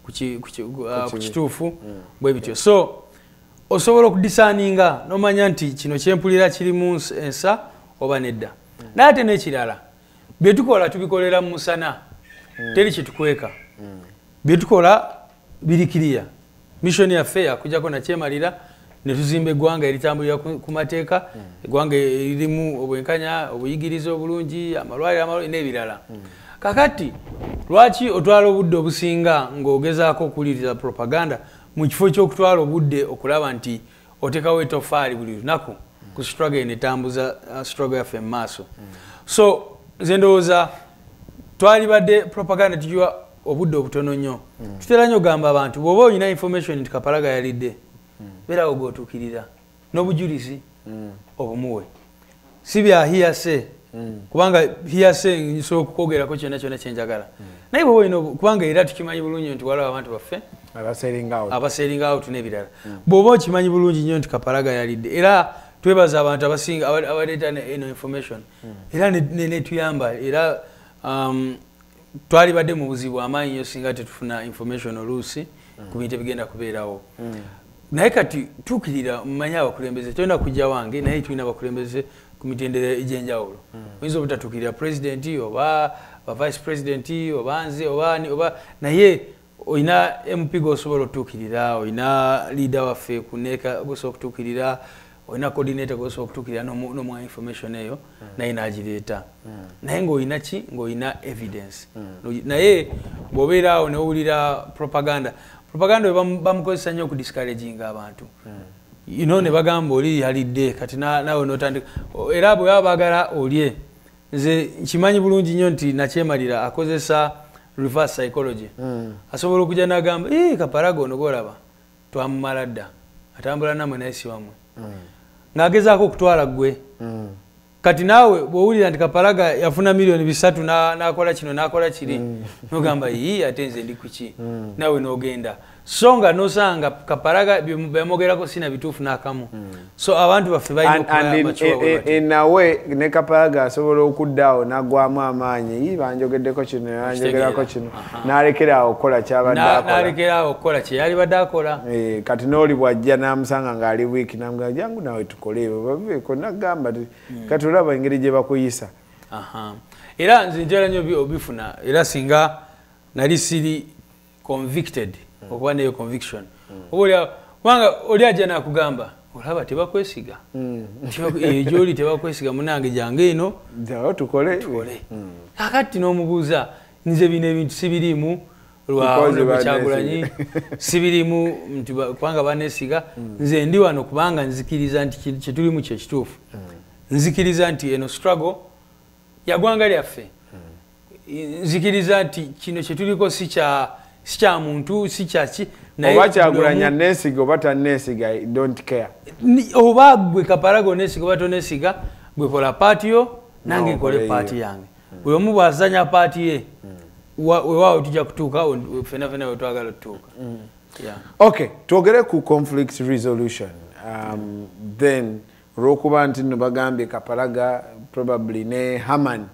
ku kituufu bwe bityo. So osobola okudisaninga nomanya nti kino kyempulira kirimu ensa oba nedda. Naye ate n'ekirala byetukola tubikolera mu musana teri kitukweka byetukola birikiriya mission yaffe yakujjako nakyemalira ne tuzimba eggwanga eritambulira ku mateeka eggwanga eririmu obwenkanya obuyigiriza obulungi amalwaliro amalwaliro n'ebirala. Kakati lwaki otwala obudde obusinga ng'ogezaako okuwuliriza propaganda mu kifo ky'okutwala obudde okulaba nti otekawo etofaali buli lunaku ku struggle enetambuza struggle yaffe mu maaso. So nze ndowooza twali badde propaganda tugiwa obudde obutono nnyo. Tutera nnyo ogamba abantu bw'oba olina information nti Kapalaga yalidde beerawo gw'otuukirira n'obujulizi obumuwe si bya hearsay kubanga hearsay nsobola okukwogerako kyonna kyonna kyenjagala naye bw'oba olina kubanga era tukimanyi bulungi nti waliwo abantu baffe abaseringa out n'ebirala bw'oba okimanyi bulungi nnyo nti Kapalaga yalidde era twebaza abantu abasinga abaleeta eno information era netuyamba era um, twali badde mu buzibu amaanyi nnyo singa tetufuna information oluusi ku bintu ebigenda kubeerawo. naye kati tukirira mmanya abakulembeze tolina kujja wange naye tulina abakulembeze ku mitendera egy'enjawulo oyinza obutatukirira president oba ba vice president oba nze oba oba naye oyina M P gosobola okutuukirira oyina leader waffe ku neeka gosobola okutuukirira oyina coordinator gosobola okutuukirira n'omwa information eyo naye n'agireeta naye ng'oyina ki ng'oyina evidence naye bw'obeera awo newulira propaganda propaganda bamukozesa nnyo okudiscouraginga abantu you know ne bagamba oli yalidde kati naawe n'otandika era bwe baba baagala olye nze nkimanyi bulungi nnyo nti nakyemalira akozesa reverse psychology asobola okujja n'agamba ee Kapalaga ono golaba twamumala dda atambula namwe naye si wamwe ng'agezaako okutwala ggwe kati naawe bw'owulira nti Kapalaga yafuna miliyoni bisatu n'akola kino n'akola kiri n'ogamba yii ate nze ndi kuki naawe n'ogenda so nga n'osanga Kapalaga byemogerako sina bituufu n'akamu so abantu baffe balina okumachuwa in a way ne Kapalaga asobola okuddaawo n'aggwamu amaanyi yii banjogeddeko kino banjogerako kino n'alekeraawo okukola kyabadde akola n'alekeraawo okukola kye yali badde akola kati n'oli bw'ajja n'amusanga ng'ali wiiki n'amugamba jangu naawe tukole baveeko n'agamba kati olaba engeri gye bakuyisa era nze ntera nnyo obifuna era singa nali siri convicted okuba neyo conviction kubanga oli ajja n'akugamba olaba tebakwesiga gyoli tebakwesiga munange jange eno tukole kakati n'omubuuza nze bino ebintu sibirimu lwakyagulanyi sibirimu nti kubanga banesiga nze ndi wano kubanga nzikiriza nti kyetulimu kyekituufu nzikiriza nti eno struggle yagwanga lyaffe nzikiriza nti kino kyetuliko si kya si kya muntu si kyaki oba kyagulanya nesiga oba tanesiga don't care oba gwe Kapalaga onesiga oba tonesiga gwe kola paati yo nange nkole paati yange buli omu bw'azanya paati ye wewaawo tujja kutuuka fena fena wetwagala otutuuka okay twogere ku conflict resolution um, then olw'okuba nti nno bagambye Kapalaga probably ne Haman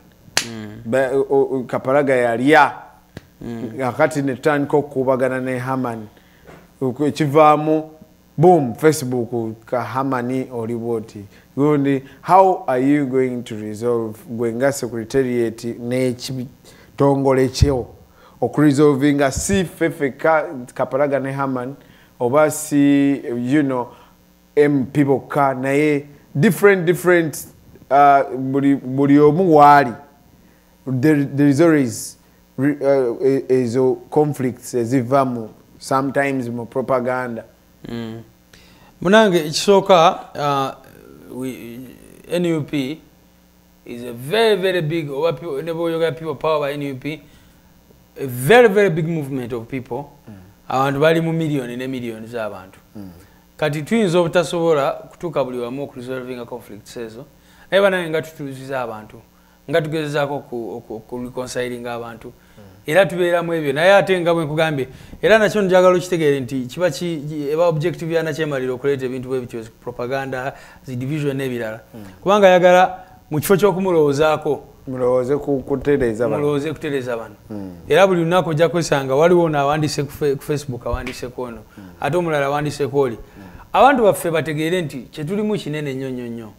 Kapalaga yalya akati ne tutandika okukubagana ne Haman ekivaamu boom Facebook ka Hamani oli bwoti gundi how are you going to resolve gwenga secretariat n'ekitongole kyo okuresolvinga si fefe ka Kapalaga ne Haman oba si you know M people ka naye different different uh, buli omu waali there, there is always uh, ezo conflicts ezivamu sometimes mu propaganda mm. Munange ekisooka uh, N U P is a very very big never people power by N U P a very very big movement of people abantu mm. bali mu million ne million z'abantu mm. kati tuyinza obutasobola kutuuka buli wamu okuresolvinga conflicts ezo naye banange nga tutuuziza abantu nga tugezezaako okureconciling abantu era tubeeramu ebyo naye ate nga bwe nkugambye era nakyo njagala okitegeere nti kiba eba objective yanakyemalira okuleeta ebintu bwe bityo propaganda zi division n'ebirala kubanga ayagala mu kifo ky'okumulowoozaako mulowooze kutereeza bano mulowooze kutereeza bano era buli lunaku ojja kwesanga waliwo n'awandiise ku Facebook awandiise ku ono ate omulala awandiise ku oli abantu baffe bategeere nti kyetulimu kinene nnyo nnyo nnyo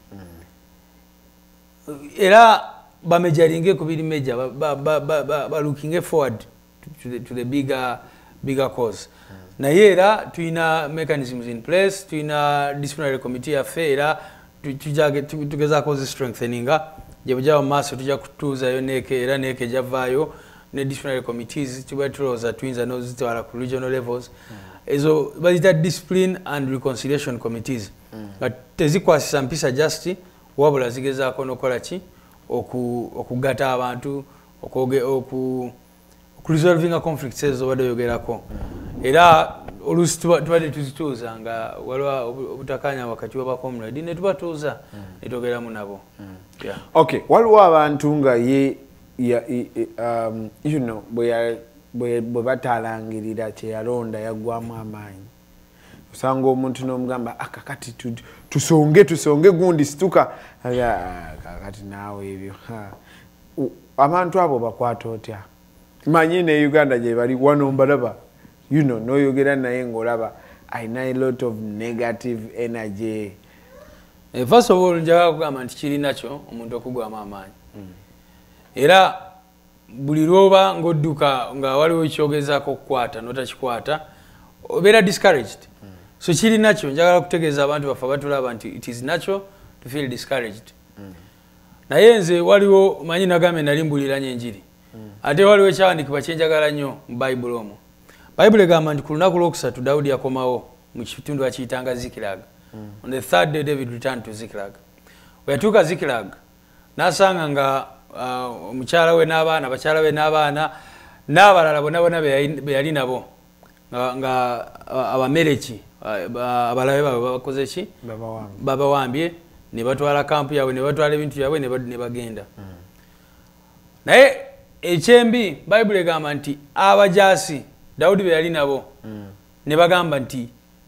era bamejaringe ku biri meja ba ba ba ba looking forward to the, to the bigger bigger cause naye era tuyina mechanisms in place tuyina disciplinary committee affair era tujage tugeza cause strengtheninga je bujja maso tujja kutuza yo neke era neke javayo ne disciplinary committees tuba tuloza twinza no zitwala ku regional levels ezo bazita discipline and reconciliation committees but tezikwasisa mpisa justice wabula zigeza konokola ki okugata abantu okoge oku resolving a conflict ezo bado yogerako era olusi tubadde tuzituuza nga waliwo obutakanya wakati wa comrade ne tubatuuza netogeramu nabo okay waliwo abantu nga ye um, you know bwe batalangirira kyeyalonda yaggwamu amaanyi usanga omuntu n'omugamba akakati tusonge tusonge gundi situka kakati naawe ebyo abantu abo bakwata otya manyi ne Uganda gye bali wano mbalaba you know noyogera naye ng'olaba alina a lot of negative energy. Uh, first of all, njagala kugamba nti kirina kyo omuntu okugwamu amaanyi. Mm. Era buli lwoba ng'odduka nga waliwo ekyogezaako okukwata n'otakikwata obeera discouraged. Mm. So kirina kyo njagala kutegeeza abantu baffe abatulaba nti it is natural to feel discouraged. Mm. Naye nze waliwo manyi nagambe nali mbuliranye enjiri. Mm. Ate waliwo ekyawandiikibwa kye njagala nnyo mu Bayibuli omwo. Bayibuli egamba nti ku lunaku lwokusatu Dawudi yakomawo mu kitundu akiyitanga Ziklag. Mm. On the third day David returned to Ziklag. Bwe yatuuka Ziklag n'asanga nga omukyala we n'abaana bakyala be n'abaana n'abalala bonna bonna be yali nabo nga abamereki abalabe baabwe bakoze ki babawambye ne batwala kampu yaabwe ne batwala ebintu byabwe ne bagenda. Mm. Naye ekyembi Bayibuli egamba nti abajaasi Dawudi be yali nabo mm. ne bagamba nti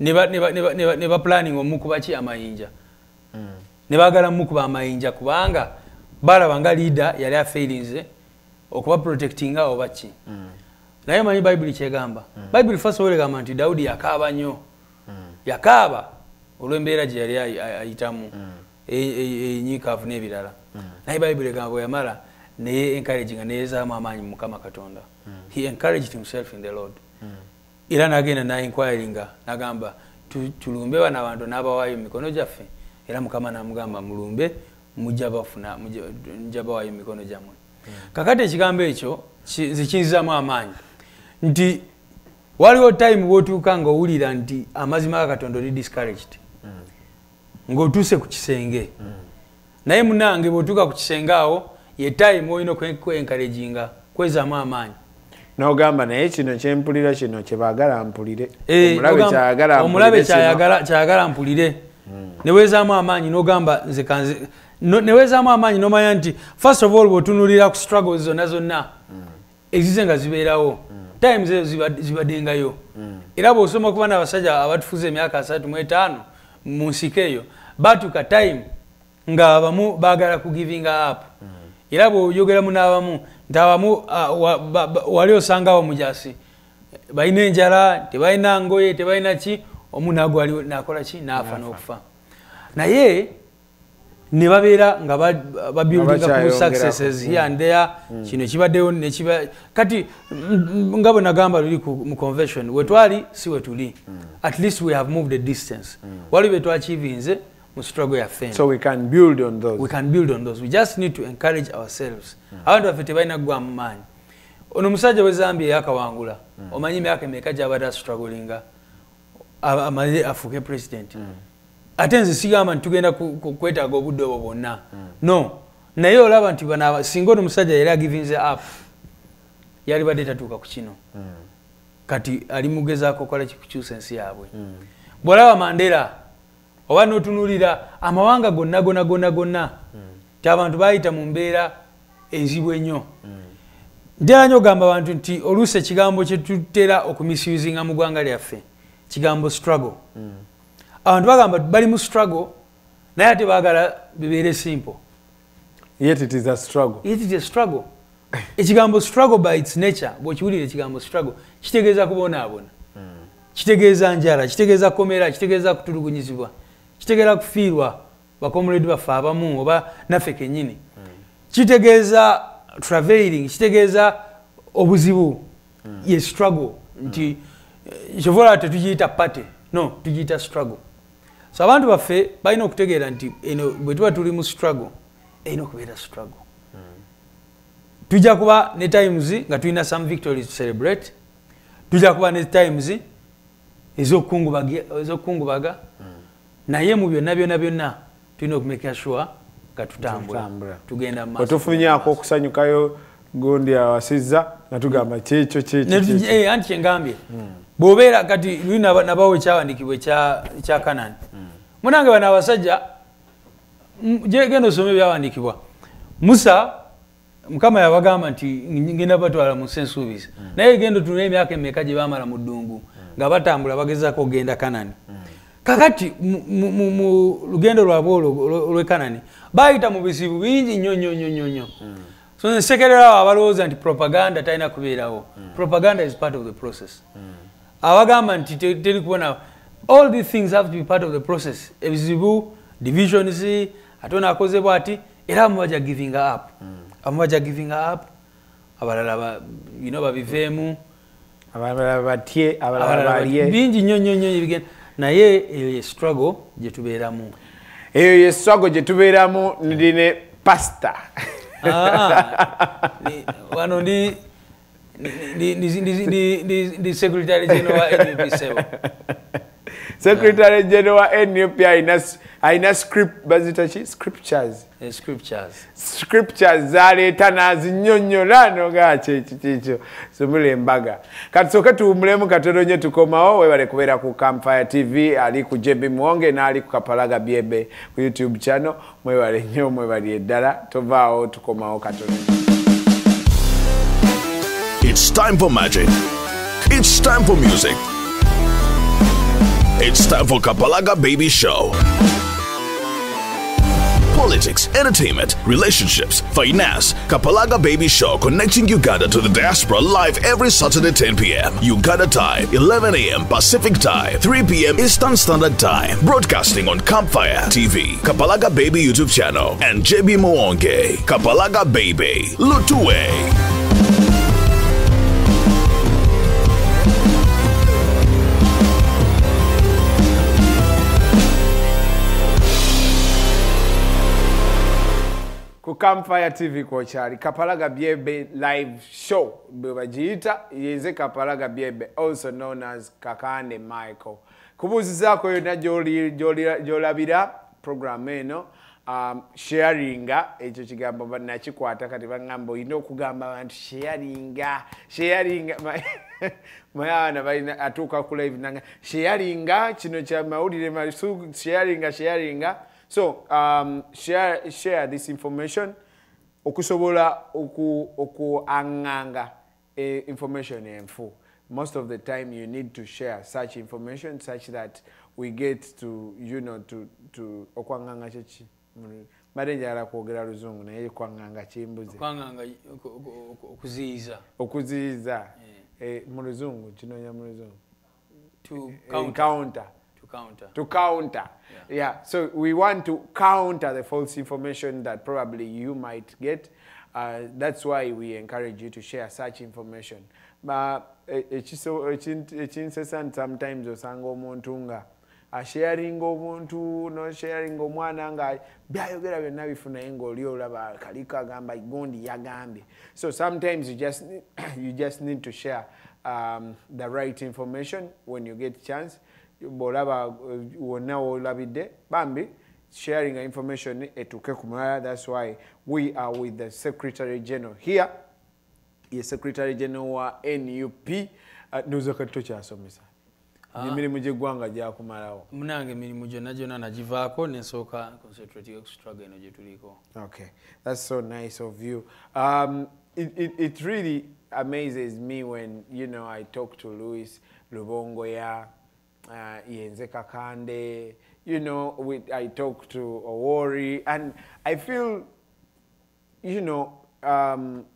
ne ba planning omukuba ki amayinja. Mm. Ne bagala mukuba amayinja kubanga balaba nga leader yali afailinze okuba protectinga oba ki. Mm. Naye manyi Bayibuli kyegamba. Mm. Bayibuli first of all egamba nti Dawudi yakaaba nnyo. Mm. Yakaaba olw'embeera gye yali ayitamu. Mm. Enyikaafu n'ebirala. Mm. Naye Bayibuli egamba yamala naye encouraging nga neezaamu amaanyi mu Mukama Katonda. Mm. He encouraged himself in the Lord. Mm. Era n'agenda na inquiringa n'agamba tulumbe bano abantu n'abawaayo mu mikono gyaffe era Mukama n'amugamba mulumbe mujja bafuna mujja bawaayo mu mikono gyammwe. Mm. Kakati ekigambo ekyo zikinzizaamu amaanyi nti waliwo time bw'otuuka ng'owulira nti amazima ga Katonda oli discouraged. Mm. Ng'otuuse ku kisenge. Mm. Naye munange bw'otuuka ku kisenge awo ye time olina okwencouraginga kwezaamu amaanyi. N'ogamba naye kino kyempulira kino kye baagala mpulire. Omulabe kyayagala mpulire. Ne weezaamu amaanyi n'ogamba nze kanze ne weezaamu amaanyi n'omanya nti first of all bw'otunuulira ku struggles zonna zonna ezize nga zibeerawo times ezo zibaddengayo. Era bw'osoma okuba n'abasajja abatufuza emyaka asatu mu etaano mu nsiko eyo batuuka time nga abamu baagala ku giving up. Era bw'oyogeramu n'abamu nti abamu wali osangawo mujaasi balina enjala tebalina ngoye tebalina ki omunaago waliwo n'akola ki n'afa n'okufa. Naye ne babeera nga babuildinga ku successes here and there. Kino kibaddewo ne kiba kati nga bwe nagamba luli mu convention wetwali si wetuli. At least we have moved a distance. Wali be twachievinze mu struggle ya fame. So we can build on those. We can build on those. We just need to encourage ourselves. Abantu baffe tebalina kugwa mu maanyi. Ono musajja we Zambia yakawangula. Omanyi emyaka emeka gy'abadde strugglinga amaze afuuke president. Ate nze sigamba nti tugenda kwetaaga obudde obwo bwonna. No. Naye olaba nti bana singa ono musajja yali agivinze up yali badde tatuuka ku kino. Kati ali mugezaako kola kikukyusa ensi yaabwe. Bw'olaba Mandela oba n'otunuulira amawanga gonna gonna gonna gonna ti abantu bayita mu mbeera enzibu ennyo. Ntera nnyo ogamba abantu nti oluusi ekigambo kye tutera okumisuzinga mu ggwanga lyaffe kigambo struggle. Abantu bagamba bali mu struggle naye ate baagala bibeere simple. Yet it is a struggle. Yet it is a struggle. Ekigambo struggle by its nature bw'okiwulira ekigambo struggle kitegeeza kubonaabona. Kitegeeza njala, kitegeeza komera, kitegeeza kutulugunyizibwa, kitegeeza kufiirwa bakomuledi baffe abamu oba naffe kennyini. Kitegeeza traveling, kitegeeza obuzibu. Ye struggle nti kyovola tetugiyita pate, no tugiyita struggle. So abantu baffe balina okutegeera nti eno bwe tuba tuli mu struggle erina okubeera struggle. Tujja kuba ne times nga tulina some victories to celebrate. Tujja kuba ne times ezokungubaga. Naye mu byonna byonna byonna tulina okumeka sure nga tutambula tugenda maaso. Otufunyaako okusanyukayo gundi awasizza nga tugamba kyekyo kyekyo. Eh anti kyengambye. Bw'obeera kati luli nabawo ekyawandiikibwa ekya Kanani. Munange bano abasajja genda osome ebyawandiikibwa. Musa Mukama yabagamba nti ngenda batwala mu nsi ensuubizi. Naye genda otunula emyaka emeka gye baamala mu ddungu nga batambula bagezaako okugenda Kanani. Kakati mu lugendo lwabwe olw'e Kanani bayita mu bizibu bingi nnyo nnyo nnyo nnyo. So nsekerera abalowooza nti propaganda talina kubeerawo. Propaganda is part of the process. Abagamba nti teri kubona all these things have to be part of the process. Ebizibu divisions atona akoze bwati era mwaja giving up amwaja giving up abalala you know babivemu abalala batye abalala baliye bingi nnyo nnyo nnyo bigenda naye eyo struggle gye tubeeramu eyo ye struggle gye tubeeramu ndine pasta wano ndi the Secretary General wa N U P seven. Secretary General wa N U P aina script bazitachi scriptures uh, scriptures scriptures zaleeta nazinyonnyola noga kyekyo somule embaga kati soka tuwumulemu katono nnyo tukomawo webale kubeera ku Campfire T V ali ku J B Mwonge n'ali ku Kapalaga Byebe ku YouTube channel mwebale nnyo mwebali eddala tovaawo tukomawo katono. It's time for magic. It's time for music. It's time for Kapalaga Baby Show. Politics, entertainment, relationships, finance. Kapalaga Baby Show connecting Uganda to the diaspora live every Saturday ten p m Uganda time, eleven a m Pacific time, three p m Eastern Standard Time. Broadcasting on Campfire T V, Kapalaga Baby YouTube channel, and J B Mwonge. Kapalaga Baby, Lutue. Ku Campfire T V ko chali Kapalaga Byebe live show bwebagiyita yenze Kapalaga Byebe, also known as Kakande Michael. Kubuzizaako yonna gyoli gyolabira program eno um, sharinga ekyo kigambo nakikwata kati bagamba olina okugamba abantu sharinga sharinga mayana balina atuuka ku live nanga sharinga kino kya mawulire masu sharinga sharinga. So um, share share this information okusobola oku oku anganga eh, information enfu. Most of the time you need to share such information such that we get to you know to to okwanganga chechi madenja ala kwogera luzungu naye kwanganga chimbuze kwanganga okuziiza okuziiza eh mu luzungu kinonya mu luzungu to counter to counter to counter yeah. yeah so we want to counter the false information that probably you might get. Uh, that's why we encourage you to share such information. But sometimes osanga omuntu nga sharing omuntu no sharing omwana nga byayogera byonna bifuna ngo oli olaba kalika gamba gondi yagambye. So sometimes you just you just need to share um, the right information when you get chance. Bolaba wonna olabide bambi sharing information etuke kumala. That's why we are with the Secretary General here. Yes, Secretary General wa N U P nuzo katto kyasomesa emirimu gye ggwanga gyakumalawo. Munange emirimu gyonna gyonna nagivaako nensooka concentrate ku struggle eno gye tuliko. Okay, that's so nice of you. Um, it, it, it really amazes me when you know I talk to Louis Lubongoya, uh, Yenze Kakande, you know, with, I talk to Owori, and I feel, you know, um,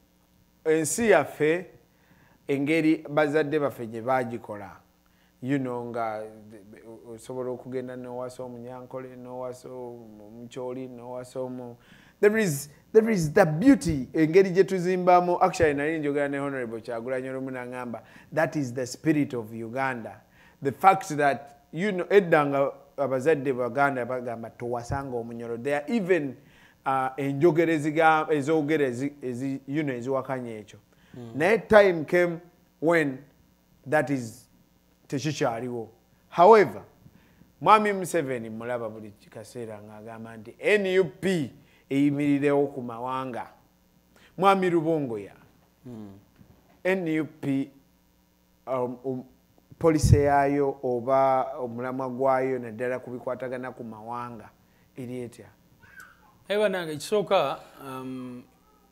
ensi yaffe engeri bazadde baffe gye baagikola, you know, nga osobola okugenda n'owasa omunyankole n'owasa omukyoli n'owasa omu. There is there is the beauty engeri gye tuzimbamu. Actually nali njogera ne Honorable Kyagulanyi olumu n'angamba that is the spirit of Uganda. The fact that, you know, eddanga abazadde baganda bagamba towasanga omunyolo. They are even uh, enjogera ezogera ezi, you know, eziwakanya ekyo. Mm. Naye time came when that is tekikyaliwo. However, Mwami Museveni mulaba buli kaseera ng'agamba nti N U P eyimirirewo ku mawanga. Mwami Lubongoya, mm. N U P um, um, police yayo oba omulamwa gwayo naddala kubikwatagana ku mawanga eri etya? Ewa nange kisooka um,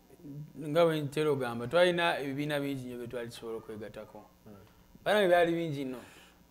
nga bwe ntera ogamba twalina ebibiina bingi nyo bye twali tusobola okwegattako. Banange byali bingi nno.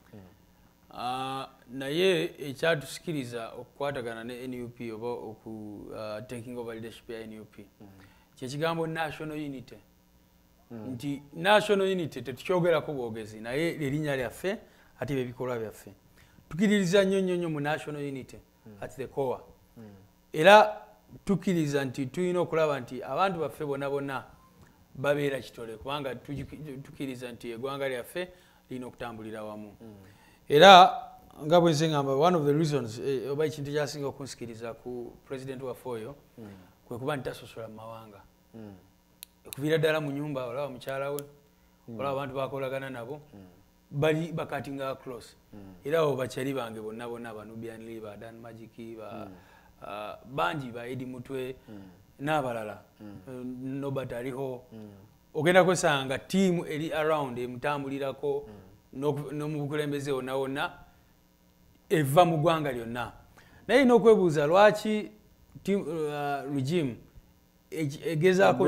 Uh, naye ekyatusikiriza okukwatagana ne N U P oba oku uh, taking over leadership ya N U P kyekigambo national unity. Mm. Nti national unity tetukyogerako bwogezi naye erinnya lyaffe ate ebikolwa byaffe. tukiririza nnyo nnyo nnyo mu national unity mm. at the core mm. era tukiriza nti tulina okulaba nti abantu baffe bonna bonna babeera kitole kubanga tukiriza nti eggwanga lyaffe lirina okutambulira wamu mm. era nga bwe nze ngamba one of the reasons eh, oba ekintu kyasinga okunsikiriza ku president waffe oyo mm. kwe kuba nti tasosola mu mawanga mm. okuviira ddala mu nyumba olaba mukyala we mm. olaba abantu bakolagana nabo mm. bali bakatinga across mm. era abo bakyali bange bonna bonna banubian li ba Dan Magic ba mm. uh, banji ba Edi Mutwe mm. n'abalala mm. uh, Nobert aliho mm. ogenda kwesanga team eri around emutambulirako mm. no mu bukulembeze wonna wonna eva mu ggwanga lyonna naye n'okwebuuza lwaki team uh, regime egezaako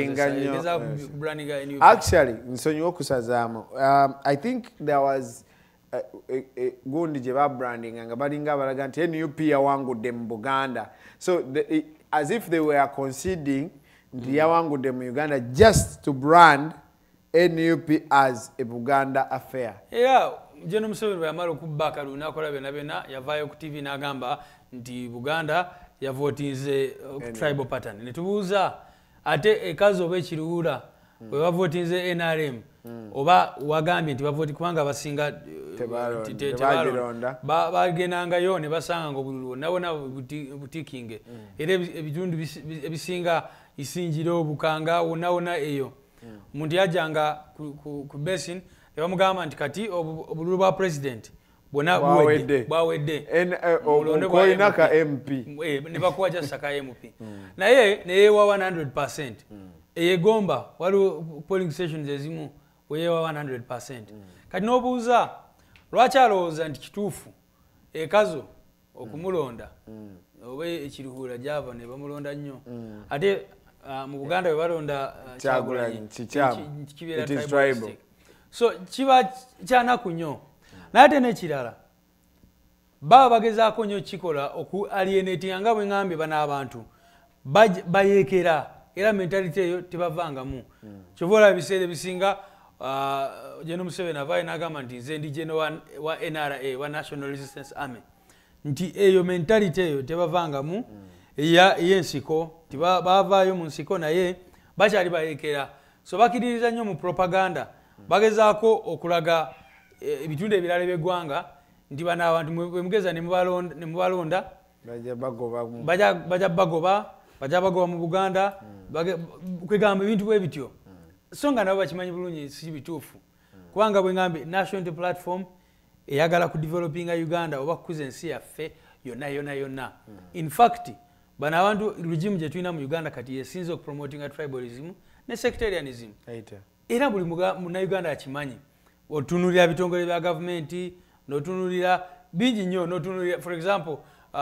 actually nsonyiwa okusazaamu um, I think there was uh, uh, uh, gundi gye babrandinga nga balinga abalaga nti N U P yawangudde mu Buganda so the, uh, as if they were conceding nti mm. yawangudde mu Uganda just to brand N U P as a Buganda affair. Yeah, Jeno Museveni bwe yamala okubaka lunakola byonna byonna yavaayo ku T V n'agamba nti Buganda yavotinze uh, tribal pattern. Netubuuza ate ekazi oba ekiruula bwe mm. bavotinze N R M mm. oba wagambye nti bavoti kubanga basinga tebalonda bagendangayo ne basanga ng'obululu bonna bonna butikinge mm. era ebitundu ebisinga isinjiro obukanga wonna wonna eyo omuntu mm. yajjanga ku, ku, ku basin ne bamugamba nti kati obululu bwa president bwonna buwedde bwawedde okoyina ka M P ne bakuwa just ka M P naye neyeewa one hundred percent eyegomba waliwo polling stations ezimu weyeewa one hundred percent kati n'obuuza lwaki alowooza nti kituufu ekazo okumulonda oba ekiruhura gyava ne bamulonda nnyo ate mu Buganda bwe balonda Kyagulanyi kibeera tribalistic so kiba kyanaku nnyo naye ate n'ekirala baba bagezaako nnyo kikola oku alienatinga nga bwe ngambye bano abantu bayeekera era mentality eyo tebavangamu kyova olaba ebiseera ebisinga Jeno Museveni avaayo n'agamba nti nze ndi jeno wa N R A wa National Resistance Army nti eyo mentality eyo tebavangamu ey'ensiko bavaayo mu nsiko naye bakyali bayeekera so bakiririza nnyo mu propaganda bagezaako okulaga ebitundu ebirala by'eggwanga nti bano abantu bwe mugeza ne mubalonda bajja bagoba bajja bagoba mu Buganda kwegamba ebintu bwe bityo so nga nabo bakimanyi bulungi si bituufu kubanga bwe ngambe National Unity Platform eyagala ku developinga Uganda oba kukuza ensi yaffe yonna yonna yonna in fact bano abantu regime gye tulina mu Uganda kati yesinza okupromotinga tribalism ne sectarianism era buli munnauganda akimanyi otunulira bitongole bya gavumenti n'otunulira bingi nnyo n'otunulira for example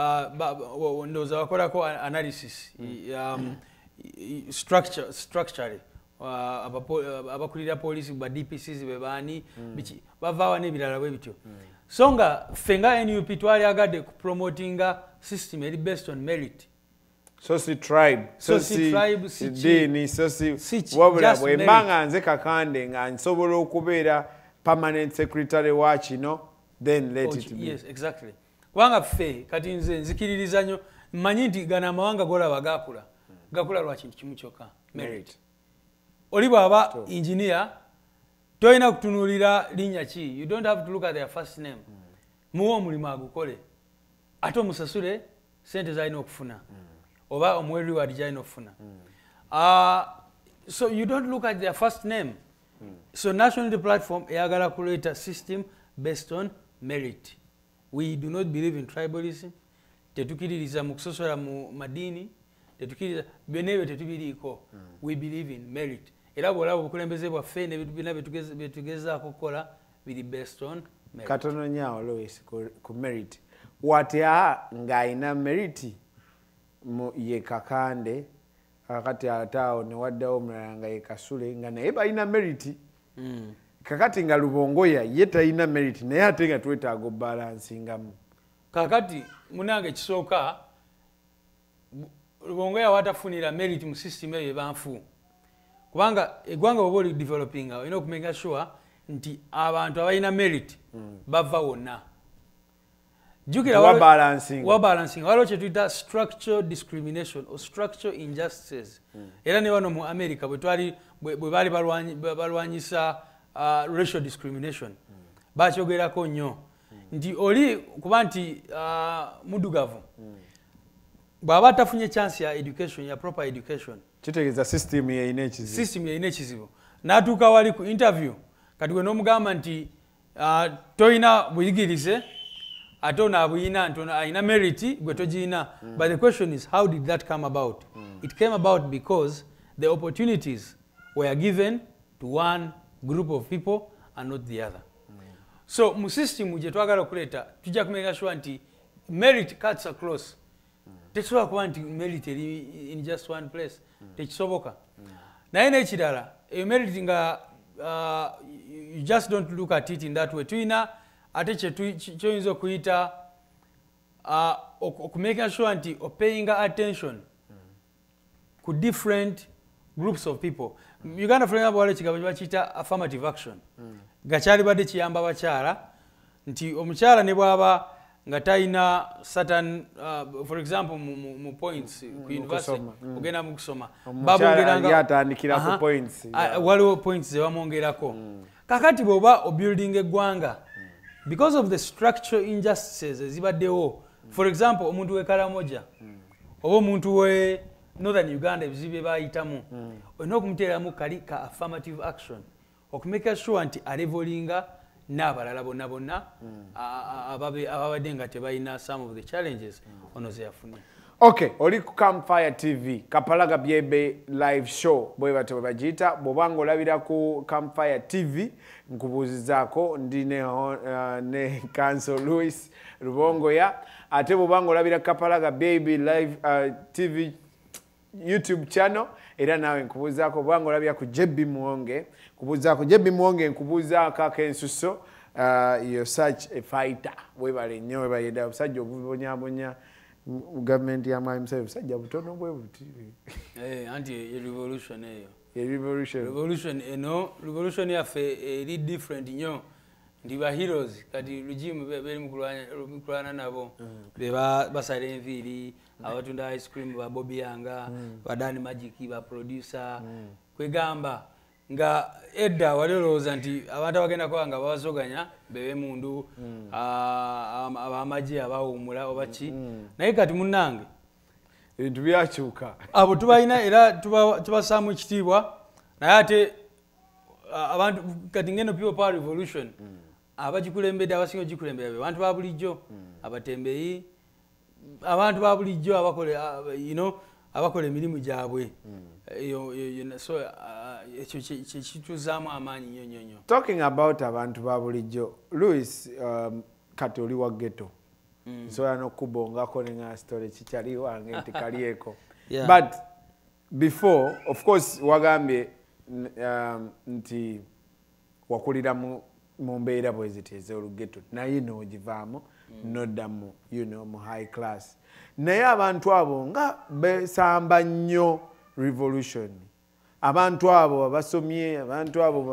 uh, ndowooza bakolako analysis mm. um, structure structure uh, abakulira polisi ba D P Cs be baani mm. biki bavaawa n'ebirala bwe bityo mm. so nga ffe nga N U P twali agadde ku promotinga system eri based on merit so si tribe so, so si tribe si dini so si wabula bwe mbanga nze kakande nga nsobola okubeera permanent secretary wa kino then let oh, it be yes exactly kubanga ffe kati nze nzikiririza nnyo mmanyi nti gana amawanga golaba gakula hmm. gakula lwa kintu kimu kyokka merit oli bw'aba engineer toyina kutunuulira linnya ki you don't have to look at their first name hmm. muwe omulimu agukole ate omusasule sente zalina okufuna hmm. oba omuwe reward gyalina okufuna mm. uh, so you don't look at their first name mm. so National Unity Platform eyagala kuleeta system based on merit we do not believe in tribalism tetukiririza mu kusosola mu madini tetukiririza byonna ebyo tetubiriiko mm. we believe in merit era bw'olaba obukulembeze bwaffe nebina byetugezaako okukola biri based on merit katono nyaawo Lois ku merit watya ng'ayina merit mu ye kakande kakati atao ne waddawo omulala nga ye kasule nga naye balina merit mm. kakati nga Lubongoya ye talina merit naye ate nga twetaaga obalansingamu kakati munange ekisooka Lubongoya watafunira merit mu system eyo banfu kubanga eggwanga bwoba oli developinga olina okumenya sure nti abantu abalina merit mm. bava wonna jukira wa balancing wa balancing walo chetuita structural discrimination or structural injustices mm. era ne wano mu America bwe twali bwe bali balwanyisa uh, racial discrimination mm. bachogerako nnyo mm. nti oli kuba nti uh, mudugavu mm. bwaba tafunye chance ya education ya proper education kitegeeza system ye ine ekizibu system ye ine ekizibu natuuka wali ku interview kati gwe n'omugamba nti uh, toyina buyigirize ate ono abuyina nti ono ayina merit gwe togiina mm. but the question is how did that come about mm. it came about because the opportunities were given to one group of people and not the other mm. so mu system gye twagala okuleeta tujja kumeka sure nti merit cuts across mm. tekisobola kuba nti merit eri in just one place mm. tekisoboka mm. naye n'ekirala eyo merit nga uh, you just don't look at it in that way tuyina ate kyoyinza okuyita uh, okumaking sure nti opaying attention mm. ku different groups of people mm. Uganda for example wale kigabo bakiyita affirmative action mm. gakyali badde kiyamba bakyala nti omukyala ne bwaba nga talina certain uh, for example mu, mu, mu points mm. ku university mm. ogenda mu kusoma babongeranga yatandikira ku points yeah. waliwo points ze bamwongerako mm. kakati bwoba obuilding eggwanga mm. because of the structural injustices ezibaddewo mm. for example omuntu we Karamoja mm. oba omuntu we Northern Uganda ebizibu bye bayitamu mm. olina okumuteeramu kali ka affirmative action okumeka sure nti alevelinga n'abalala bonna bonna mm. ababadde nga tebalina some of the challenges mm. ono ze yafunye. Okay, oli ku Campfire T V Kapalaga Byebe live show bwe bate bwe bagiyita bw'obanga olabira ku Campfire T V nkubuuzizaako ndi ne, uh, ne Council Louis Rubongoya ate bw'obanga olabira Kapalaga Byebe live uh, T V YouTube channel era nawe nkubuuzaako bw'obanga olabira ku J B Muwonge nkubuuzaako J B Muwonge nkubuuzaako akensuso uh, you such a fighter webale nnyo webayeda obusajja obubonyabonya government ya my himself sajja butono bwe buti eh anti revolution eyo ye revolution revolution eno revolution ya fe eri different nyo ndi ba heroes kati regime beri mukulwana mukulwana nabo beba basale enviri abatunda ice cream ba Bobby Yanga badani magic ba producer kwegamba nga edda waleroza nti abantu abagenda kwanga babazoganya bebe mundu mm. abamaji abawumula obachi mm. naye kati munnange ebintu byakyuka abo tubayina era tubasamu ekitiibwa naye ate abantu kati ngeno people power revolution mm. abagikulembedde abasinga gikulembedde abantu ba bulijjo mm. abatembeyi abantu ba bulijjo abakole you know abakole emirimu gyabwe eyo mm. so ekyo kituzaamu amaanyi nnyo nnyo nnyo. Talking about abantu ba bulijjo Louis um, kati oli wa ghetto mm. nsobola n'okubongako nenga story kikyali wange nti kalieko yeah. But before of course wagambye um, nti wakulira mu mu mbeera bwe ziti ez'olughetto naye n'ogivaamu mm. noddamu you know mu high class naye abantu abo nga besamba nnyo revolution abantu abo abasomye abantu abo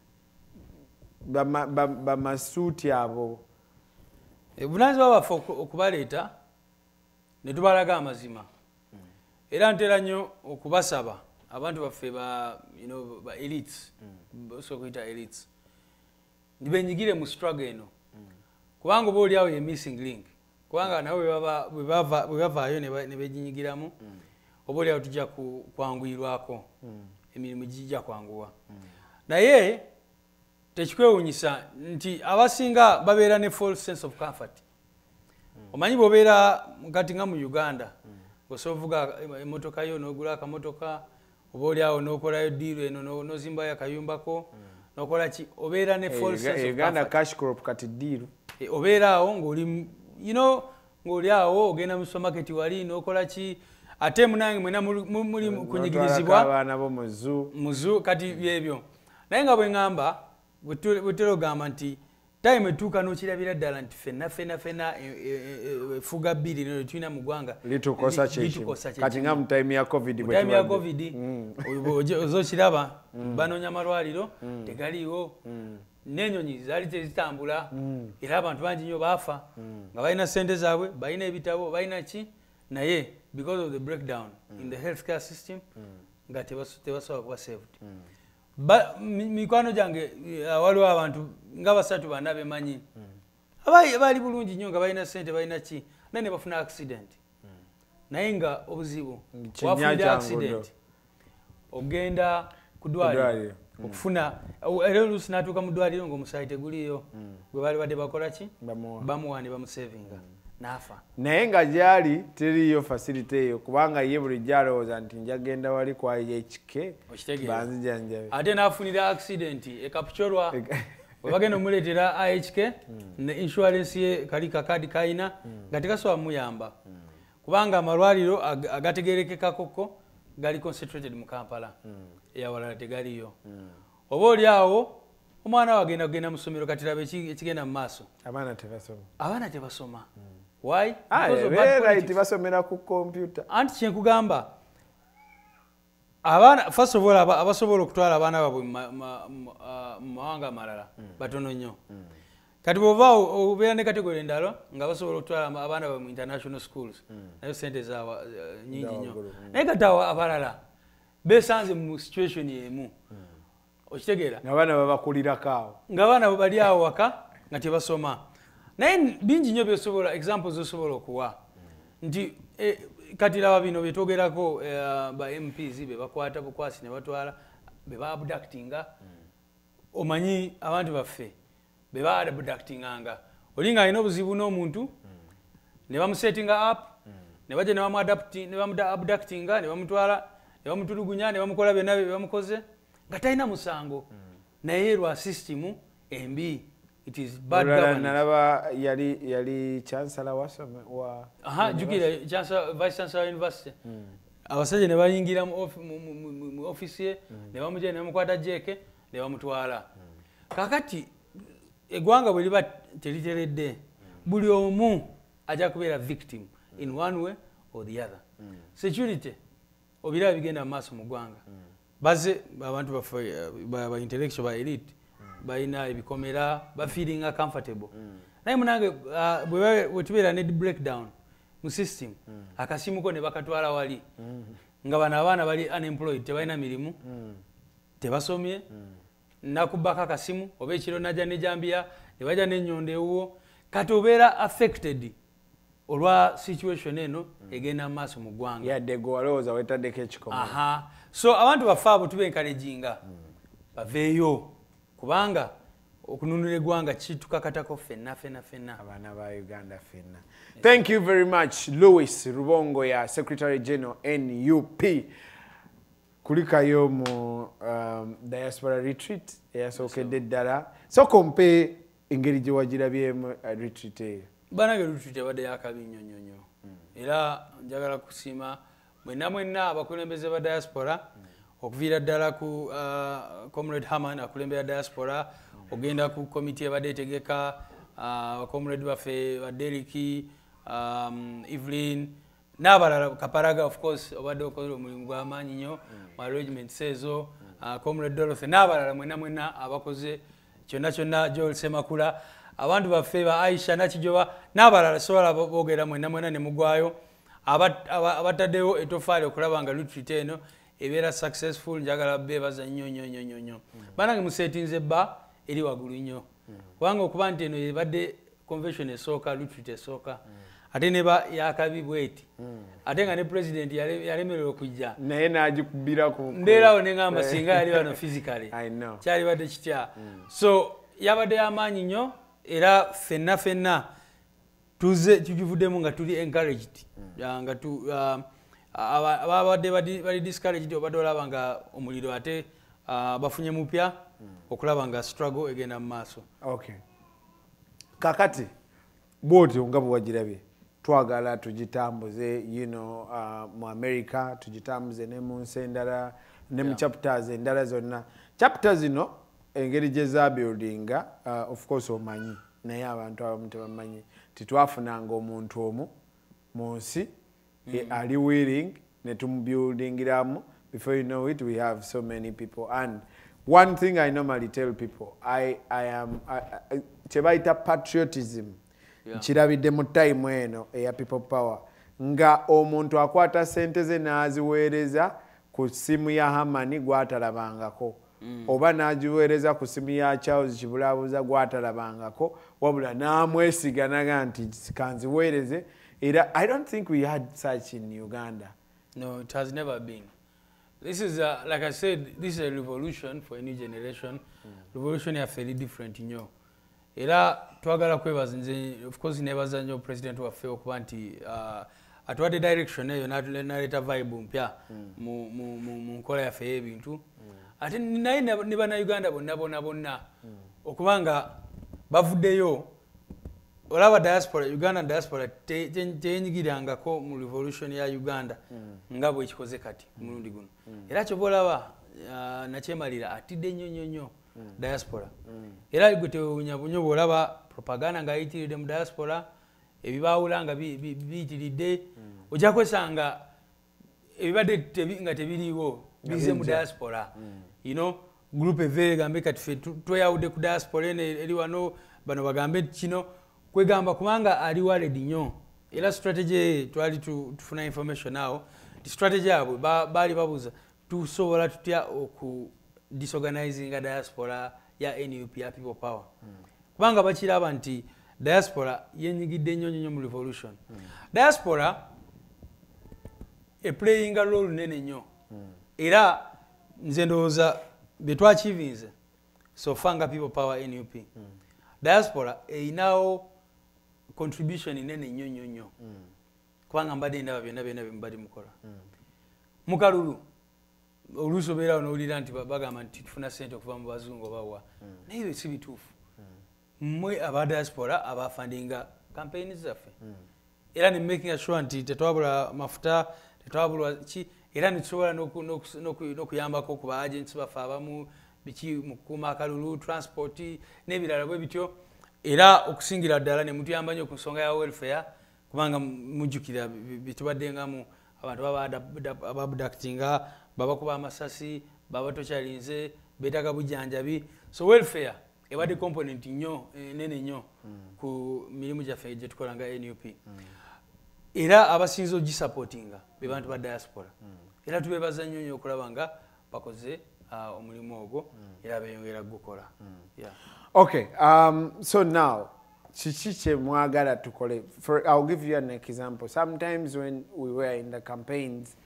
bamasuuti abo ebunanzibwa baffe okubaleeta ne tubalaga amazima era ntera nnyo okubasaba abantu baffe ba you know ba elites so kuyita elites nibenyigire mu struggle eno kubanga oba oli awo ye missing link kubanga nawe bwe bavaayo ne beginyigiramu oba oli awo tujja kwanguyirwako emirimu gijja kwanguwa naye tekikwewunyisa nti abasinga babeera ne false sense of comfort omanyi bw'obeera kati nga mu Uganda osobola ovuga emmotoka yo n'ogula akamotoka oba oli awo n'okolayo diiru eno n'ozimbayo akayumbako n'okola ki obeera ne false sense of comfort. Uganda cash crop kati diiru obeera awo ng'oli you know ng'oli awo ogenda mu supermarket wali n'okola ki ate munange mwena muli kunyigirizibwa abaana bo muzu muzu kati byebyo naye nga bwe ngamba bwetera ogamba nti time etuuka n'okirabira ddala nti fenna fenna fenna efuga bbiri neno tulina mu ggwanga litukosa kyekyo kati nga mu time ya covid bwe time ya covid ozokiraba banoonya amalwaliro tegaliiwo n'ennyonyi zaali tezitambula era abantu bangi nnyo baafa nga balina ssente zaabwe balina ebitabo balina ki naye because of the breakdown in the healthcare system nga tebasobola kuba saved. Mikwano gyange waliwo abantu nga basatu bana bemanyi abaali bulungi nnyo nga balina ssente balina ki naye ne bafuna accident naye nga obuzibu wafunira accident ogenda ku ddwaliro okufuna era oluusi n'atuuka mu ddwaliro ng'omusaayi teguliyo gwe baali badde bakola ki bamuwa ne bamusevinga n'afa naye nga gyali teriyo facility eyo kubanga ye bulijjo alowooza nti njagenda wali kwa H K banzijanjabe ate n'afunira accident ekapucyorwa we bagenda omuleetera I H K ne insurance ye kali kakadi kayina nga tekasobola muyamba kubanga amalwaliro agategerekekakoko gali concentrated mu Kampala eyawalala tegaliyo oba oli awo omwana wagenda kugenda mu ssomero kati laba ekigenda mu maaso abaana tebasoma abaana tebasoma why right basomera ku computer anti kyenkugamba abaana first of all abasobola okutwala abaana baabwe mu mawanga amalala batono nnyo kati bw'ova obeera ne kategori endala nga basobola okutwala abaana baabwe mu international schools nayo sente zaawa nyingi nnyo naye kati awo abalala beesanze mu situation y'emu okitegeera abaana babakulirako awo ng'abaana bali awo waka nga tebasoma naye bingi nnyo byosobola examples zosobola okuwa nti kati laba bino byetwogerako ba M Ps be bakwata bukwasi ne batwala be ba abductinga omanyi abantu baffe be ba abductinganga olinga alina obuzibu n'omuntu ne bamusettinga up ne bajja ne bamu abductinga ne bamutwala ne bamutulugunya ne bamukola byonna bye bamukoze nga talina musango naye lwa system embi it is bad governance. Nalaba yali yali chancellor wasome wa aha jukira chancellor vice chancellor university abasajja ne bayingira mu office ye ne bamujja ne bamukwata jeke ne bamutwala kakati egwanga bwe liba teriteredde buli omu ajja kubeera victim in one way or the other security obira bigenda maaso mu gwanga baze abantu baffe ba intellectual ba elite bayina ebikomera ba feeling comfortable naye munange bwe tubeera ne breakdown mu system akasimuko ne bakatwala wali nga bana abaana bali unemployed tebalina mirimu tebasomye nakubaka akasimu oba ekiro najja ne jambia ne bajja n'ennyonda ewuwo kati obeera affected olwa situation eno egenda maaso mu ggwanga yadde gwe walowooza wetaddeko ekikomo aha so abantu baffe abo tubenkalejinga baveeyo kubanga okununula eggwanga kitukakatako ffenna ffenna ffenna abaana ba Uganda ffenna. Thank you very much Louis Rubongo ya Secretary General N U P kulikayo mu um, diaspora retreat eyasookedde ddala so kompe engeri gye wagirabyemu uh, retreat eyo banage retreat yabadde yakabi nnyo nnyo nnyo era njagala kusiima mwenna mwenna abakulembeze ba diaspora okuviira ddala ku uh, Comrade Haman akulembera diaspora ogenda ku committee ebadde etegeka uh, comrade baffe ba Deriki um, Evelyn n'abalala Kaparaga of course obadde okoze omulimu gw'amaanyi nnyo ma regiment Sezo uh, comrade Dorothy n'abalala mwenna mwenna abakoze kyonna kyonna Joel Semakula abantu baffe ba Aisha Nakijoba n'abalala sobola boogera mwenna mwenna ne mugwayo abataddewo etofaali okulaba nga retreat eno ebeera successful njagala beebaza nnyo nnyo nnyo nnyo banange musetinze bba eri waggulu nnyo kubanga okuba nti eno ebadde convention esooka retreat esooka ate neba yakabi bweti ate nga ne president yalemererwa okujja naye n'agikubira ku mbeerawo ne ngamba singa yali wano physically kyali badde kitya so yabadde y'amaanyi nnyo era ffenna ffenna tuze tugivuddemu nga tuli encouraged nga tu ababadde bali discouraged obadde olaba nga omuliro ate bafunye mupya okulaba nga struggle egenda mu maaso. Okay, kakati bwotyo nga bwe wagirabye twagala tugitambuze you know, uh, mu America tugitambuze ne mu nsi endala ne mu chapters endala zonna chapters zino engeri gye za buildinga uh, of course omanyi naye abantu abamu tebamanyi titwafunanga omuntu omu mu nsi mm. ali willing ne tumubuildingiramu before you know it we have so many people and one thing I normally tell people, I, I am, kyebayita patriotism, Yeah. kirabidde mu time eno eya people power, nga omuntu akwata sente ze n'aziweereza ku simu ya Hamani gwatalabangako. Mm. Oba n'agiweereza ku simu ya Charles Kibulabuza gwatalabangako, wabula n'amwesiga naga nti kanziweereze. Era I don't think we had such in Uganda. No, it has never been. This is, a, like I said, this is a revolution for a new generation. Mm. Revolution is very different in you. Era twagala kwebaza nze, of course nebaza nnyo president waffe okuba nti uh, atuwadde direction eyo n'aleeta vibe mpya mu mu mu nkola yaffe y'ebintu. Ate naye ne bannayuganda bonna bonna bonna okubanga bavuddeyo, olaba diaspora, Uganda diaspora teyenyigirangako mu revolution ya Uganda nga bwekikoze kati mulundi guno. Era kyoba olaba nakyemalira atidde nnyo nnyo nnyo diaspora. Era gwe tewunya bunyo bw'olaba propaganda ng'ayitiridde mu diaspora, ebibaawula nga biyitiridde, ojja kwesanga ebibadde nga tebiriiwo bize mu diaspora. You know, group evere gambe kati ffe tweyawudde ku diaspora eno eri wano, bano bagambe kino, kwegamba kubanga ali waledi nnyo. Era strategy twali tufuna information awo, the strategy yabwe baali babuuza tusobola tutya oku disorganizing a diaspora ya N U P ya people power. Mm. Kubanga bakiraba nti diaspora yenyigidde nnyo nnyo mu revolution. Mm. Diaspora e playing a role nene nnyo. Mm. Era nze ndowooza bye twachivinze so fanga people power N U P. Mm. Diaspora erinawo contribution nene nnyo nnyo nnyo. Mm. Kubanga mbadde ndaba byonna byonna bye mbadde mukola. Mm. Mukalulu oluusi obeera n'owulira nti bagamba nti tufuna ssente okuva mu bazungu bawa. Naye ebyo si bituufu. Mmwe aba diaspora abafandinga campaigns zaffe. Era ne making sure nti tetwabula mafuta, tetwabulwa ki, era nitusobola n'okuyambako ku ba agents baffe abamu biki mu kukuuma akalulu, transport n'ebirala bwe bityo. Era okusingira ddala ne mutuyamba nnyo ku nsonga ya welfare kubanga mujjukira bitubaddengamu abantu baba ababductinga, baba kuba amasasi, baba tokyalinze, betaga bujjanjabi. So welfare ebadde component nnyo nene nnyo ku mirimu gyaffe gye tukola nga N U P. Era abasinza ogisupportinga be bantu ba diaspora. Era tubebaza nnyo nnyo okulaba nga bakoze omulimu ogwo era beeyongera gukola. Yeah. Okay, um, so now chichiche mwagala tukole. For I'll give you an example. Sometimes when we were in the campaigns,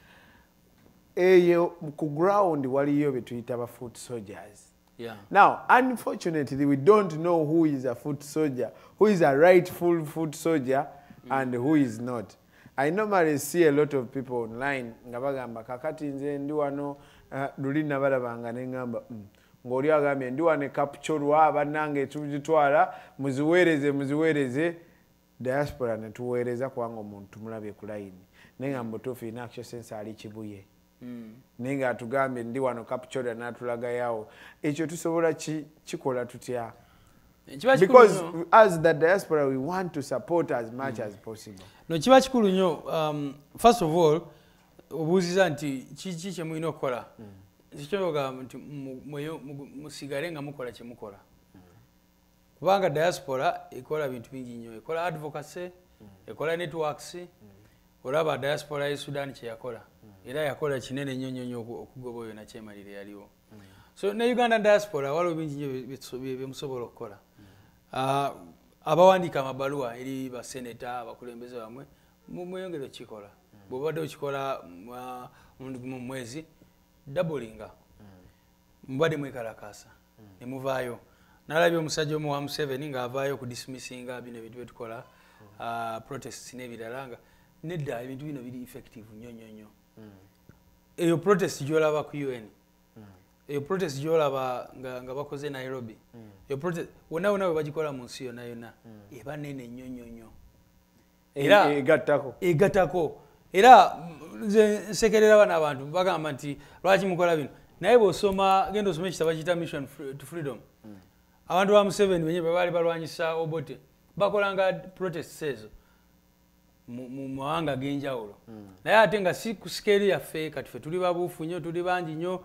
eyo ku ground waliyo betuyita ba foot soldiers. Yeah. Now, unfortunately, we don't know who is a foot soldier, who is a rightful foot soldier, mm. and who is not. I normally see a lot of people online nga bagamba kakati nze ndi wano luli nabalabanga ne ngamba mm. ng'oli agambye ndi wano capture bannange tugitwala muziweereze muziweereze diaspora ne tuweereza kubanga omuntu tumulabye ku line naye nga mbutuufu ina action sense ali kibuye. Mm. Naye nga atugambye ndi wano capture n'atulaga yawo ekyo tusobola kikola tutya? Because as the diaspora we want to support as much mm. as possible. No, kiba kikulu nnyo. Um, first of all obuuziza nti kiki kye mulina okukola. Sikyoga nti musigale nga mukola kye mukola. Kubanga diaspora ekola bintu bingi nnyo. Ekola advocacy, ekola networks. Olaba diaspora ya Sudan kye yakola. Era yakola kinene nnyo nnyo okugoba oyo nakyemalire yaliwo. So ne Uganda diaspora waliwo bingi nnyo bye musobola okukola. Uh, abawandiika amabaluwa eri baseneta abakulembeze bamwe mweyongere okikola. Mm. Bw'obadde okikola mu mwezi doublinga mubadde mwekalakaasa mm. ne muvaayo. Nalabye omusajja omu wa Museveni ng'avaayo ku dismissinga bino ebintu bye tukola mm. uh, protests n'ebirala nga nedda ebintu bino biri effective nnyo nnyo nnyo. Mm. Eyo protest gy'olaba ku U N. Eyo protest gy'olaba nga, nga bakoze Nairobi. Mm. Eyo protest wonna wonna we bagikola mu nsi yonna yonna mm. eba nene nnyo nnyo nnyo. Era egattako. Egattako. Era nze nsekerera bano abantu bagamba nti lwaki mukola bino. Naye bw'osoma genda osoma ekitabo kiyita Mission to Freedom. Mm. Abantu ba Museveni benye bwe baali balwanyisa Obote bakolanga protests ezo mu mawanga ag'enjawulo naye ate nga si ku sikeeri yaffe kati ffe tuli babuufu nnyo tuli bangi nnyo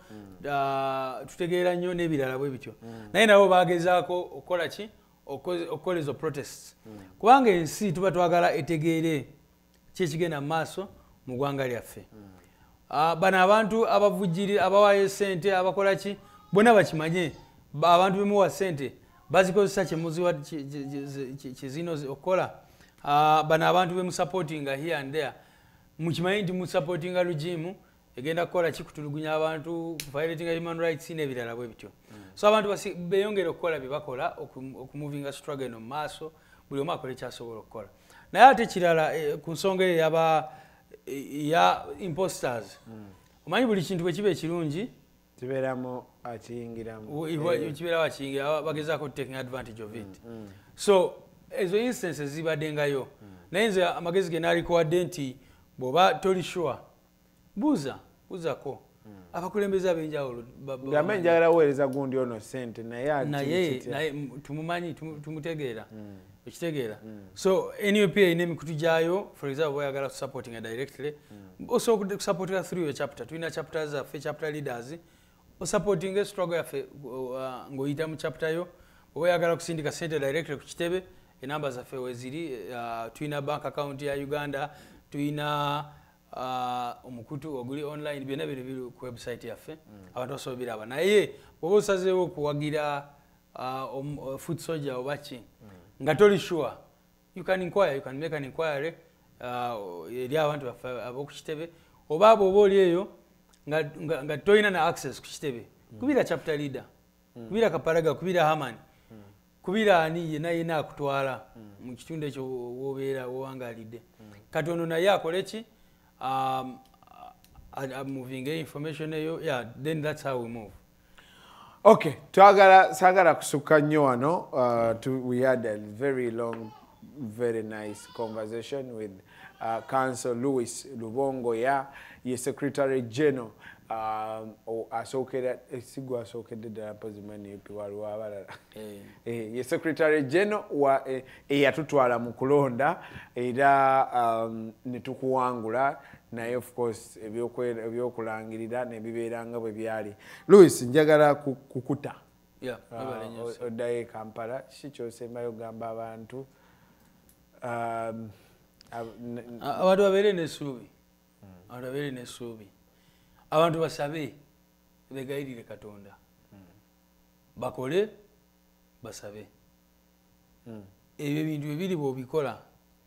tutegeera nnyo n'ebirala bwe bityo naye nabo bagezaako okukola ki okukola ezo protests kubanga ensi tuba twagala etegeere kyekigenda mu maaso mu ggwanga lyaffe bano abantu abavujjirira abawaayo ssente abakola ki bonna bakimanye abantu bemuwa ssente bazikozesa kyemuziwa kyezino okukola bano abantu bemusupportinga here and there mukimanyi nti musupportinga lugimu egenda kukola kikutulugunya abantu violating human rights n'ebirala bwe bityo so abantu beyongera okukola bye bakola okumuvinga struggle no mu maaso buli omu akola ekyasobola okukola naye ate kirala ku nsonga eyo yaba ya imposters omanyi buli kintu bwe kiba ekirungi kibeeramu akiyingiramu kibeerawo akiyingira bagezaako taking advantage of it so ezo instances zibaddengayo naye nze amagezi ge naalikuwadde nti bw'oba toli sure buuza buuzako abakulembeze ab'enjawulo gambe njagala kuweereza gundi ono ssente naye naye tumumanyi tumutegeera okitegeera so N U P erina emikutu gyayo for example bweyagala kusupportinga directly osobola okusupportinga through your chapter tulina chapter zaffe chapter leaders osupportinga struggle yaffe ng'oyita mu chapter yo oba oyagala kusindika ssente directly ku kitebe enamba zaffe weziri tulina bank account ya Uganda tulina omukutu oguli online byonna bino biri ku website yaffe abantu basobola biraba naye bw'oba osazeewo okuwagira foot soldier oba ki nga toli sure you can inquire you can make an inquiry eri abantu baffe ab'oku kitebe oba bw'oba oli eyo nga tolina na access ku kitebe kubira chapter leader kubira Kaparaga kubira Hamani kubira ani yena yena akutwala mu kitundu ekyo wobeera wowangalidde kati ono naye akole ki um I'm moving information eyo yeah then that's how we move. Okay, twagala sagala kusuka nnyo wano uh, we had a very long very nice conversation with uh, Council Louis Lubongo ya ye Secretary General um o asokera esigwa asokede da pozimani epi waliwo abalala eh eh ye Secretary General wa eyatutwala mu kulonda era um netukuwangula naye of course ebyokwera ebyokulangirira nebibeeranga bwe byali. Louis njagala kukuta yeah uh, odaye Kampala kikyosemayo gamba abantu um abantu babere nesubi abantu babere nesubi abantu basabe begayirire Katonda bakole basabe ebyo bintu ebiri bobikola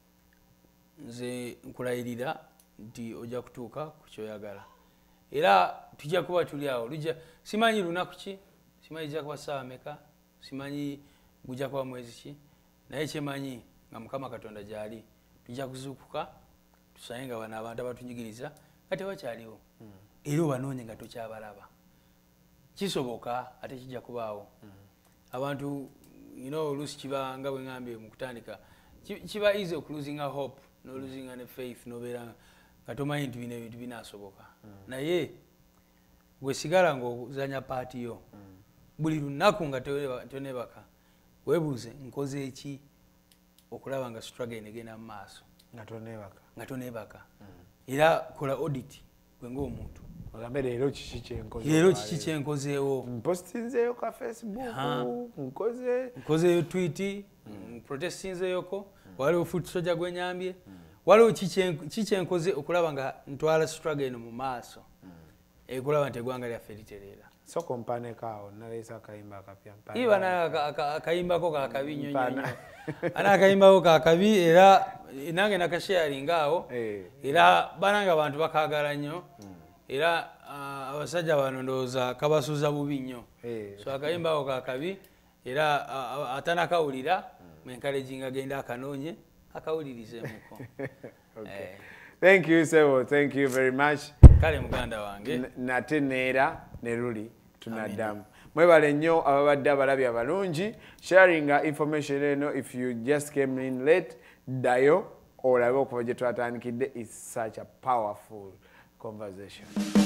nze nkulayirira nti ojja kutuuka ku kyoyagala era tujja kuba tuli awo lujja simanyi lunaku ki simanyi jja kuba ssaawa meka simanyi gujja kuba mwezi ki naye kyemanyi nga Mukama Katonda gyali tujja kuzuukuka tusaye nga bano abantu abatunyigiriza nga tebakyaliwo era obanoonye nga tokyabalaba kisoboka ate kijja kubaawo abantu you know oluusi kiba nga bwe ngambye mu kutandika kiba easy okulosing a hope no losing a faith nobeera nga tomanyi nti bino ebintu binaasoboka naye gwe sigala ng'ozanya paati yo buli lunaku nga tonebaka weebuuze nkoze eki okulaba nga struggle negenda mu maaso nga tonebaka nga tonebaka era kola audit gwe ng'omuntu ogambe leero kiki kyenkoze leero kiki kyenkozeewo mpostinzeeyo ka Facebook nkoze nkozeeyo tweet protestinzeyoko waliwo foot soldier gwenyambye waliwo kiki kyenkoze okulaba nga ntwala struggle eno mu maaso ekulaba nti eggwanga lyaffe litereera so kompanekaawo naleesa akayimba akapya iba akayimbako kakabi nnyo nnyo ana akayimbako kakabi era nange nakasharinga awo era bananga abantu bakagala nnyo era abasajja bano ndowooza kabasuuza bubi nnyo so akayimbako kakabi era atanakawulira mwenkaleginga genda akanoonye akawulirizemuko. Thank you Sebo, thank you very much. Kale muganda wange nate neera ne luli tunaddamu mwebale nnyo ababadde abalabye abalungi sharing information eno if you just came in late dayo olabe okuva gye twatandikidde is such a powerful conversation.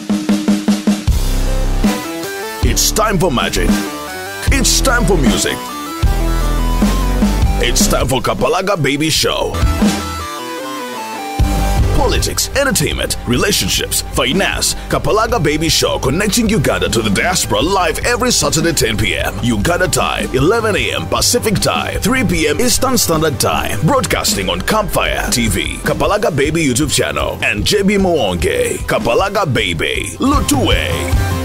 It's time for magic. It's time for music. It's time for Kapalaga Baby Show. politics, entertainment, relationships, finance. Kapalaga Baby Show connecting Uganda to the diaspora live every Saturday ten p m Uganda time, eleven a m Pacific time, three p m Eastern Standard Time. Broadcasting on Campfire T V, Kapalaga Baby YouTube channel, and J B Mwonge. Kapalaga Baby, Lutue.